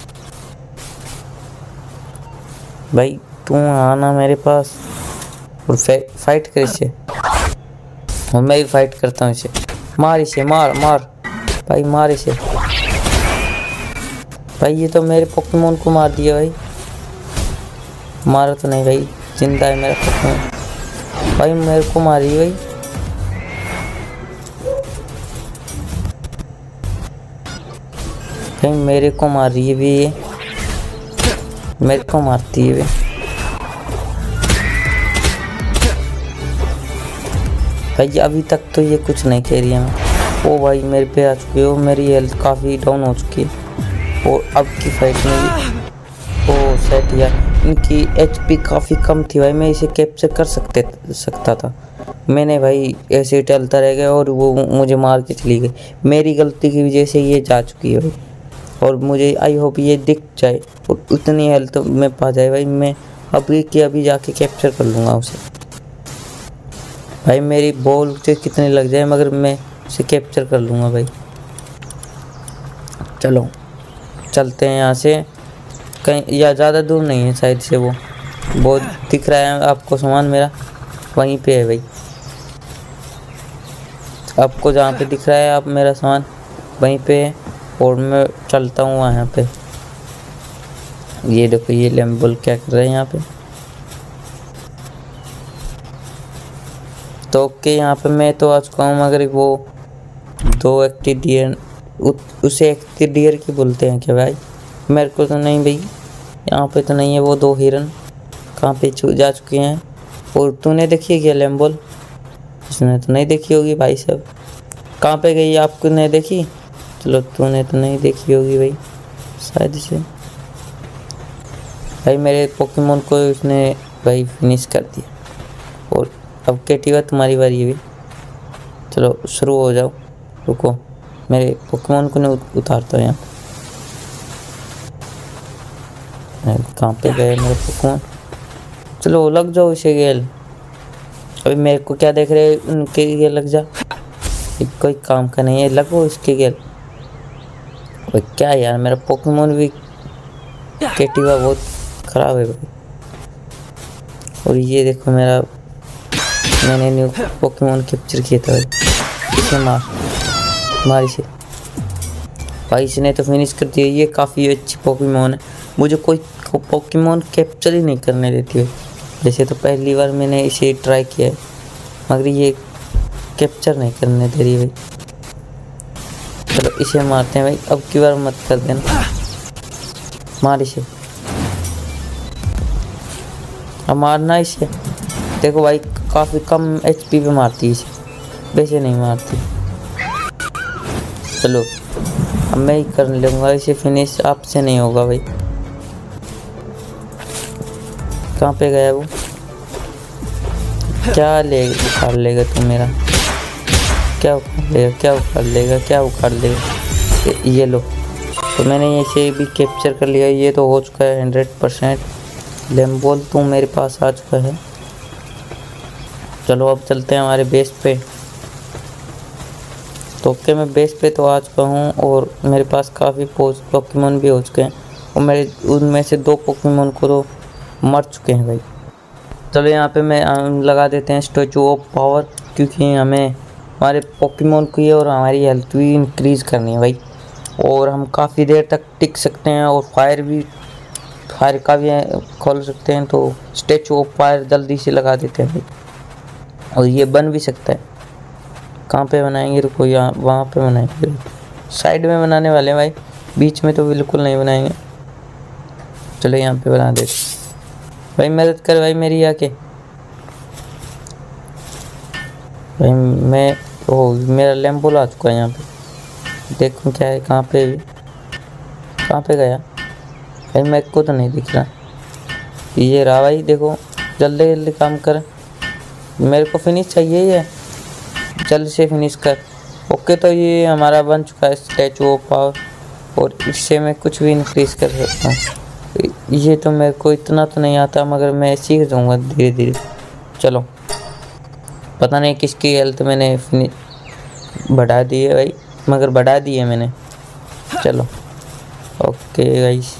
[SPEAKER 1] भाई, तू आना मेरे पास और फाइट कर इसे, और मैं भी फाइट करता हूँ इसे। मार इसे, मार मार भाई, मार इसे भाई। ये तो मेरे पोकेमोन को मार दिया भाई। मारा तो नहीं भाई, जिंदा है मेरा पोकेमोन भाई, मेरे को मारी भाई। भाई मेरे को मार रही है भी ये, मेरे को मारती है भाई। अभी तक तो ये कुछ नहीं कह रही है। मैं ओ भाई मेरे पे आ चुकी हो, मेरी हेल्थ काफ़ी डाउन हो चुकी है। और अब की फाइट में ये ओ सेट यार, इनकी एचपी काफ़ी कम थी भाई। मैं इसे कैप्चर कर सकते सकता था। मैंने भाई ऐसे ही टलता रह गया और वो मुझे मार के चली गई। मेरी गलती की वजह से ये जा चुकी है भाई। और मुझे आई होप ये दिख जाए और उतनी हेल्थ में पा जाए भाई। मैं अभी के अभी जाके कैप्चर कर लूँगा उसे भाई। मेरी बॉल से कितने लग जाए मगर मैं उसे कैप्चर कर लूँगा भाई। चलो चलते हैं यहाँ से, कहीं या ज़्यादा दूर नहीं है साइड से। वो बहुत दिख रहा है आपको सामान मेरा, वहीं पे है भाई। आपको जहाँ पे दिख रहा है आप मेरा सामान वहीं पे है। और मैं चलता हूँ वहाँ पे। ये देखो ये लैम्बोल क्या कर रहे हैं यहाँ पे। तो ओके, यहाँ पे मैं तो आ चुका हूँ मगर वो दो एक्टिव डियर, उसे एक्टिव डियर की बोलते हैं क्या भाई? मेरे को तो नहीं भाई, यहाँ पे तो नहीं है। वो दो हिरन कहाँ पे जा चुके हैं। और तूने देखी है क्या लैम्बोल? उसने तो नहीं देखी होगी भाई साहब। कहाँ पे गई? आपको नहीं देखी? चलो तूने तो नहीं देखी होगी भाई शायद से। भाई मेरे पोकेमोन को उसने भाई फिनिश कर दिया। और अब केटीवा तुम्हारी बारी है भाई। चलो शुरू हो जाओ। रुको, मेरे पोकेमोन को नहीं उतारता हूँ यहाँ। कहाँ पे गए मेरे पोकेमोन? चलो लग जाओ इसे गेल। अभी मेरे को क्या देख रहे, उनके गेल लग जा। कोई काम का नहीं है, लगो इसके गेल। और क्या यार, मेरा पोकेमोन भी केटीवा बहुत ख़राब है भाई। और ये देखो मेरा, मैंने न्यू पोकेमोन कैप्चर किया था भाई। इसे मार मार इसे भाई। इसने तो फिनिश कर दिया। ये काफ़ी अच्छी पोकेमोन है। मुझे कोई पोकेमोन कैप्चर ही नहीं करने देती है। जैसे तो पहली बार मैंने इसे ट्राई किया है मगर ये कैप्चर नहीं करने दे रही भाई। चलो इसे मारते हैं भाई। अब की बार मत कर देना, मार इसे। अब मारना इसे। देखो भाई काफ़ी कम एचपी पे मारती है इसे, वैसे नहीं मारती। चलो अब मैं ही कर लूँगा इसे फिनिश, आपसे नहीं होगा भाई। कहाँ पे गया वो? क्या ले उखाड़ लेगा तू मेरा? क्या उखाड़ लेगा? क्या उखाड़ लेगा? क्या उखाड़ लेगा? ये लो। तो मैंने इसे भी कैप्चर कर लिया। ये तो हो चुका है हंड्रेड परसेंट। लैम्बोल तू मेरे पास आ चुका है। चलो अब चलते हैं हमारे बेस पे। तो ओके, मैं बेस पे तो आ चुका हूँ और मेरे पास काफ़ी पोकेमोन भी हो चुके हैं। और मेरे उनमें से दो पोकेमोन को तो मर चुके हैं भाई। चलो यहाँ पे मैं लगा देते हैं स्टैचू ऑफ पावर, क्योंकि हमें हमारे पोकेमोन की और हमारी हेल्थ भी इंक्रीज़ करनी है भाई। और हम काफ़ी देर तक टिक सकते हैं और फायर भी फायर का भी खोल सकते हैं। तो स्टैचू ऑफ फायर जल्दी से लगा देते हैं भाई। और ये बन भी सकता है। कहाँ पे बनाएंगे? रुको, यहाँ वहाँ पे बनाएंगे। साइड में बनाने वाले हैं भाई, बीच में तो बिल्कुल नहीं बनाएंगे। चलो यहाँ पे बना देते भाई। मदद कर भाई मेरी आके भाई। मैं ओ मेरा लैम्बोल आ चुका है यहाँ पे। देखो क्या है, कहाँ पे कहाँ पे गया भाई? मेरे को तो नहीं दिख रहा। ये रहा भाई, देखो जल्दी जल्दी काम कर। मेरे को फिनिश चाहिए, ये जल्द से फिनिश कर। ओके, तो ये हमारा बन चुका है स्टैचू ऑफ पावर। और इससे मैं कुछ भी इंक्रीज कर सकता हूँ। ये तो मेरे को इतना तो नहीं आता मगर मैं सीख जाऊँगा धीरे धीरे। चलो, पता नहीं किसकी हेल्थ मैंने फिनिश बढ़ा दी है भाई, मगर बढ़ा दी है मैंने। चलो ओके गाइस,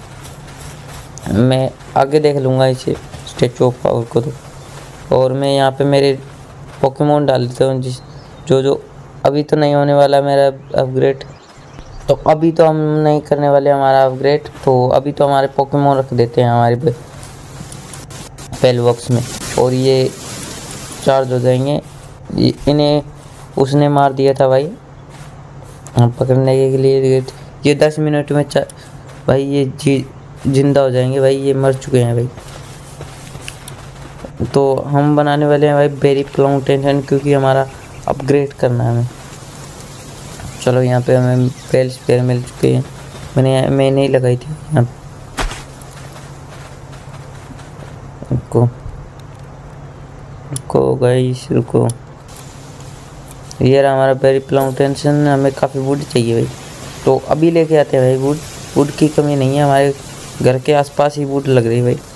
[SPEAKER 1] मैं आगे देख लूँगा इसे स्टैचू ऑफ पावर को। तो और मैं यहाँ पे मेरे पोकेमोन डाल देता हूँ, जिस जो जो अभी तो नहीं होने वाला मेरा अपग्रेड। तो अभी तो हम नहीं करने वाले हमारा अपग्रेड, तो अभी तो हमारे पोकेमोन रख देते हैं हमारे पेल बॉक्स में, और ये चार्ज हो जाएंगे। इन्हें उसने मार दिया था भाई, हम पकड़ने के लिए ये दस मिनट में चा भाई ये जी जिंदा हो जाएंगे भाई, ये मर चुके हैं भाई। तो हम बनाने वाले हैं भाई बेरी प्लांटेशन, क्योंकि हमारा अपग्रेड करना है हमें। चलो यहाँ पे हमें पेल स्पेयर मिल चुके हैं, मैंने मैं नहीं लगाई थी यहाँ रुको रुको गाइस रुको। ये रहा हमारा बेरी प्लांटेशन, हमें काफ़ी वुड चाहिए भाई, तो अभी लेके आते हैं भाई वुड। वुड की कमी नहीं है, हमारे घर के आसपास ही वुड लग रही है भाई।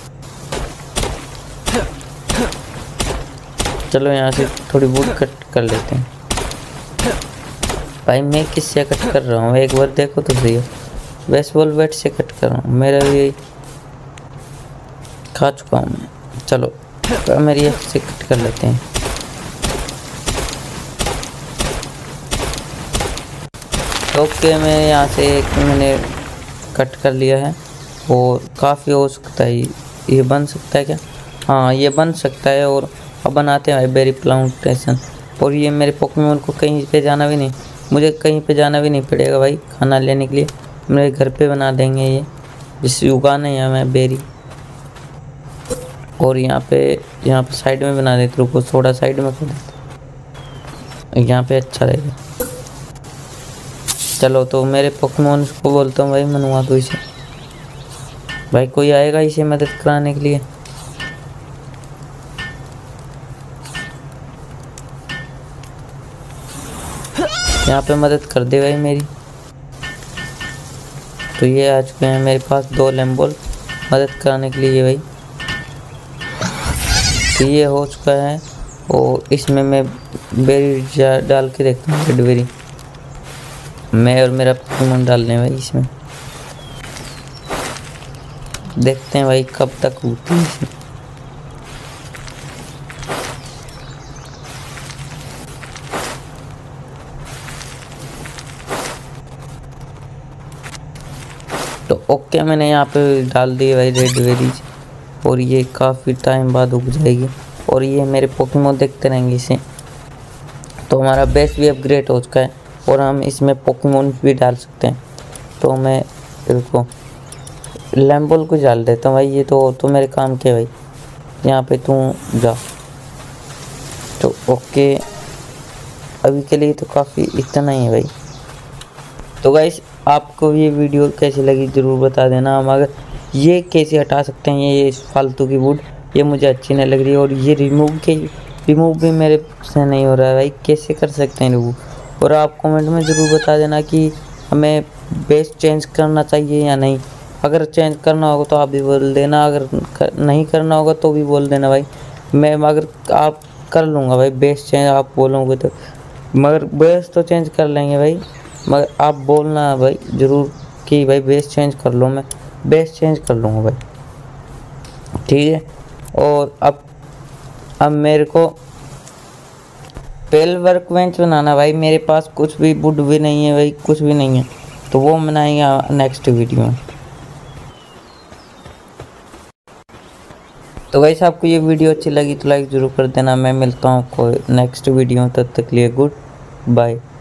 [SPEAKER 1] चलो यहाँ से थोड़ी वुड कट कर लेते हैं भाई। मैं किससे कट कर रहा हूँ एक बार देखो तो सही है, बेसबॉल बैट से कट कर रहा हूँ, मेरा भी खा चुका हूँ मैं। चलो तो मेरी से कट कर लेते हैं। ओके मैं यहाँ से एक मैंने कट कर लिया है, और काफ़ी हो सकता है ये बन सकता है क्या? हाँ ये बन सकता है। और अब बनाते हैं भाई बेरी प्लांटेशन। और ये मेरे पोकेमोन को कहीं पे जाना भी नहीं, मुझे कहीं पे जाना भी नहीं पड़ेगा भाई खाना लेने के लिए, मेरे घर पे बना देंगे ये, जिससे उगाना है हमें बेरी। और यहाँ पे यहाँ पे साइड में बना देते, रुको थोड़ा साइड में कर देते, यहाँ पे अच्छा रहेगा। चलो तो मेरे पोकेमोन को बोलता हूँ भाई मनवा दो इसे, भाई कोई आएगा इसे मदद कराने के लिए। यहाँ पे मदद कर दे भाई मेरी। तो ये आ चुके हैं मेरे पास दो लैम्बोल मदद कराने के लिए भाई। तो ये हो चुका है, और इसमें मैं बेरी डाल के देखता हूँ, रेड बेरी मैं और मेरा पोकेमोन डाल रहे हैं भाई इसमें, देखते हैं भाई कब तक होती है इसमें। तो ओके मैंने यहाँ पे डाल दिए भाई रेड बेरीज, और ये काफ़ी टाइम बाद उग जाएगी, और ये मेरे पोकेमोन देखते रहेंगे इसे। तो हमारा बेस भी अपग्रेड हो चुका है, और हम इसमें पोकेमोन भी डाल सकते हैं। तो मैं देखो लैम्बोल को डाल देता हूँ भाई, ये तो तो मेरे काम के भाई, यहाँ पे तू जा। तो ओके अभी के लिए तो काफ़ी इतना ही है भाई। तो गाइस आपको ये वीडियो कैसी लगी ज़रूर बता देना। हम अगर ये कैसे हटा सकते हैं ये फालतू की वुड, ये मुझे अच्छी नहीं लग रही है। और ये रिमूव के रिमूव भी मेरे से नहीं हो रहा है भाई, कैसे कर सकते हैं रिमूव? और आप कमेंट में ज़रूर बता देना कि हमें बेस चेंज करना चाहिए या नहीं। अगर चेंज करना होगा तो आप भी बोल देना, अगर कर, नहीं करना होगा तो भी बोल देना भाई। मैं मगर आप कर लूँगा भाई बेस चेंज, आप बोलोगे तो, मगर बेस तो चेंज कर लेंगे भाई, मगर आप बोलना भाई ज़रूर कि भाई बेस चेंज कर लो, मैं बेस चेंज कर लूँगा भाई, ठीक है। और अब अब मेरे को पेल वर्क बेंच बनाना भाई, मेरे पास कुछ भी वुड भी नहीं है भाई, कुछ भी नहीं है, तो वो बनाएंगे नेक्स्ट वीडियो में। तो वैसे आपको ये वीडियो अच्छी लगी तो लाइक ज़रूर कर देना। मैं मिलता हूँ कोई नेक्स्ट वीडियो, तब तक लिए गुड बाय।